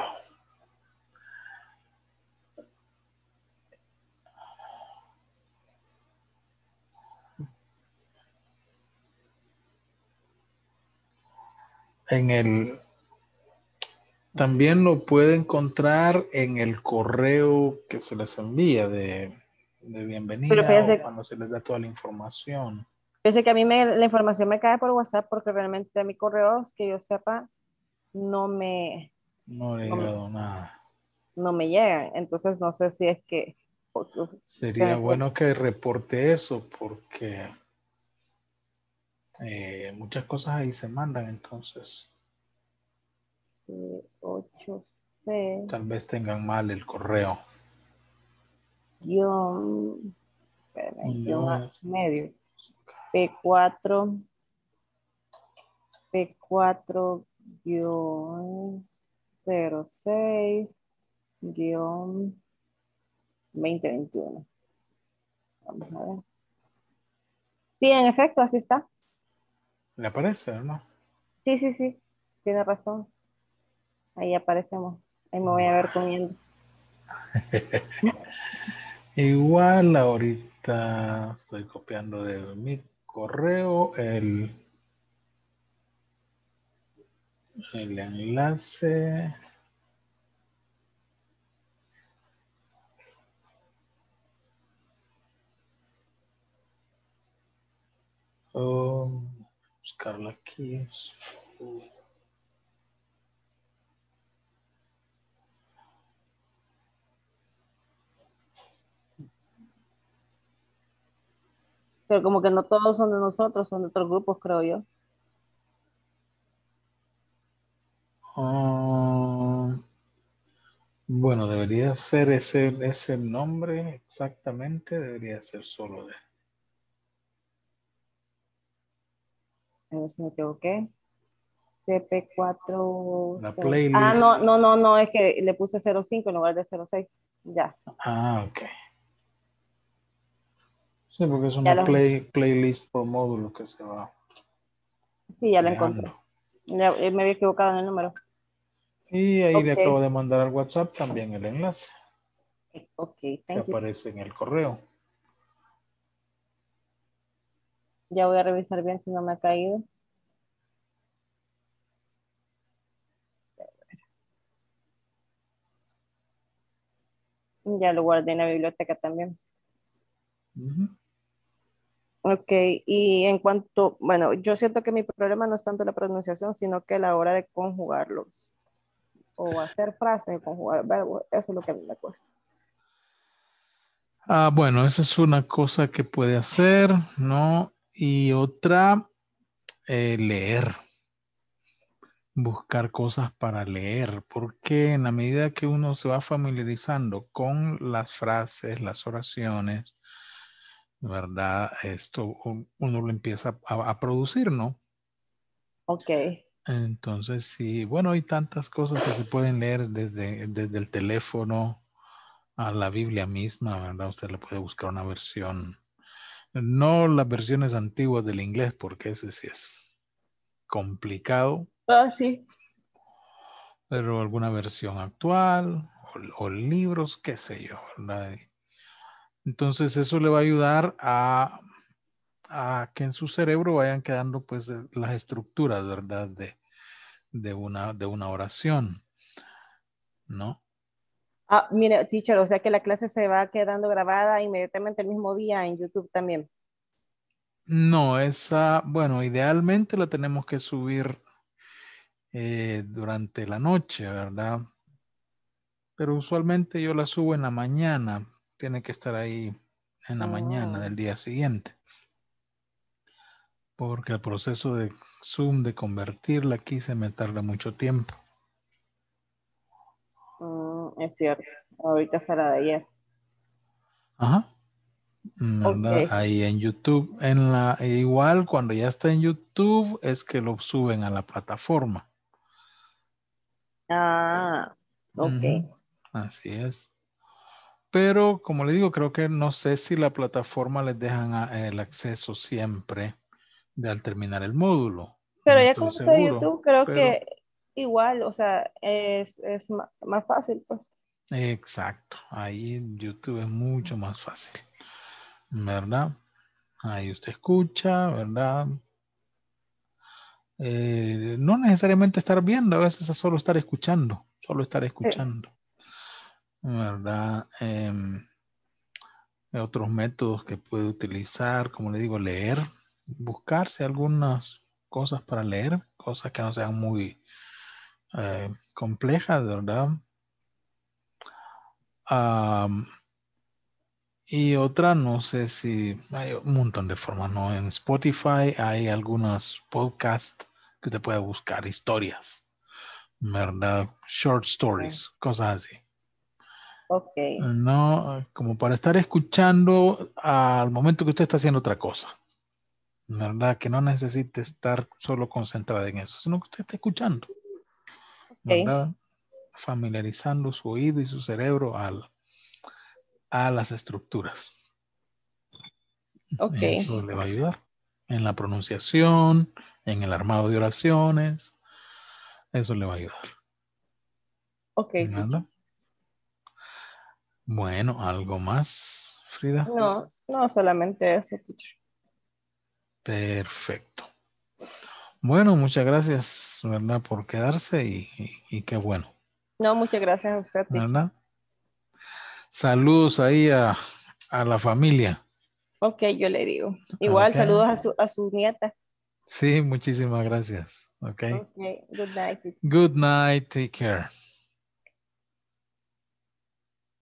También lo puede encontrar en el correo que se les envía de bienvenida.
Pero fíjese,
o cuando se les da toda la información.
Fíjese que a mí la información me cae por WhatsApp porque realmente a mi correo, que yo sepa, no me
llegado nada.
No me llegan. Entonces no sé si es que...
Sería bueno que reporte eso porque muchas cosas ahí se mandan, entonces
8C
tal vez tengan mal el correo.
Guión medio P4 guión 06 guión 2021. Vamos a ver. Sí, en efecto, así está.
¿Le aparece, no?
Sí, tiene razón. Ahí aparecemos. Ahí me voy a ver comiendo.
Igual ahorita estoy copiando de mi correo el enlace. Buscarlo aquí.
Pero como que no todos son de nosotros, son de otros grupos, creo yo.
Bueno, debería ser ese nombre exactamente, debería ser solo de...
A ver si me equivoqué. CP4.
La playlist.
Ah, no, es que le puse 05 en lugar de 06. Ya.
Ah, ok. Sí, porque es una playlist por módulo que se va.
Sí, ya la encontré. Me había equivocado en el número.
Y ahí le acabo de mandar al WhatsApp también el enlace.
Ok,
que
thank you.
aparece en el correo.
Ya voy a revisar bien si no me ha caído. Ya lo guardé en la biblioteca también. Ok, y en cuanto, bueno, yo siento que mi problema no es tanto la pronunciación, sino que a la hora de conjugarlos o hacer frases, conjugar verbos, eso es lo que a mí me cuesta.
Bueno, esa es una cosa que puede hacer, ¿no? Y otra, leer. Buscar cosas para leer, porque en la medida que uno se va familiarizando con las frases, las oraciones, ¿verdad? Esto uno lo empieza a producir, ¿no?
Ok.
Entonces, sí, bueno, hay tantas cosas que se pueden leer desde el teléfono a la Biblia misma, ¿verdad? Usted le puede buscar una versión, no las versiones antiguas del inglés, porque ese sí es complicado.
Sí.
Pero alguna versión actual o libros, qué sé yo, ¿verdad? Entonces eso le va a ayudar a que en su cerebro vayan quedando pues las estructuras, ¿verdad? De una oración, ¿no?
Mire, teacher, o sea que la clase se va quedando grabada inmediatamente el mismo día en YouTube también.
No, bueno, idealmente la tenemos que subir durante la noche, ¿verdad? Pero usualmente yo la subo en la mañana, tiene que estar ahí en la mañana del día siguiente. Porque el proceso de Zoom, de convertirla aquí, se me tarda mucho tiempo.
Es cierto. Ahorita será de ayer.
Ajá. ¿Verdad?
Ok.
Ahí en YouTube. Igual cuando ya está en YouTube es que lo suben a la plataforma.
Ok.
Así es. Pero como le digo, creo que no sé si la plataforma les dejan el acceso siempre al terminar el módulo.
Pero
No
ya
estoy
como está
seguro.
YouTube, creo que igual, o sea, es más fácil, pues.
Exacto. Ahí en YouTube es mucho más fácil. ¿Verdad? Ahí usted escucha, ¿verdad? No necesariamente estar viendo, a veces es solo estar escuchando, ¿verdad? Otros métodos que puede utilizar, como le digo, leer, buscarse algunas cosas para leer, cosas que no sean muy complejas, ¿verdad? Y otra, no sé si hay un montón de formas, ¿no? En Spotify hay algunos podcasts que te puede buscar historias, ¿verdad? Short stories, cosas así.
Ok.
No, como para estar escuchando al momento que usted está haciendo otra cosa, ¿verdad? Que no necesite estar solo concentrada en eso, sino que usted está escuchando, ¿verdad? Familiarizando su oído y su cerebro a las estructuras. Eso le va a ayudar en la pronunciación, en el armado de oraciones. Eso le va a ayudar.
Ok.
¿Verdad? Bueno, ¿algo más, Frida?
No, solamente eso, teacher.
Perfecto. Bueno, muchas gracias, ¿verdad? Por quedarse y qué bueno.
No, muchas gracias a usted, teacher.
¿Verdad? Saludos ahí a la familia.
Ok, yo le digo. Igual, saludos a su nieta.
Sí, muchísimas gracias. Ok.
Good night.
Good night. Take care.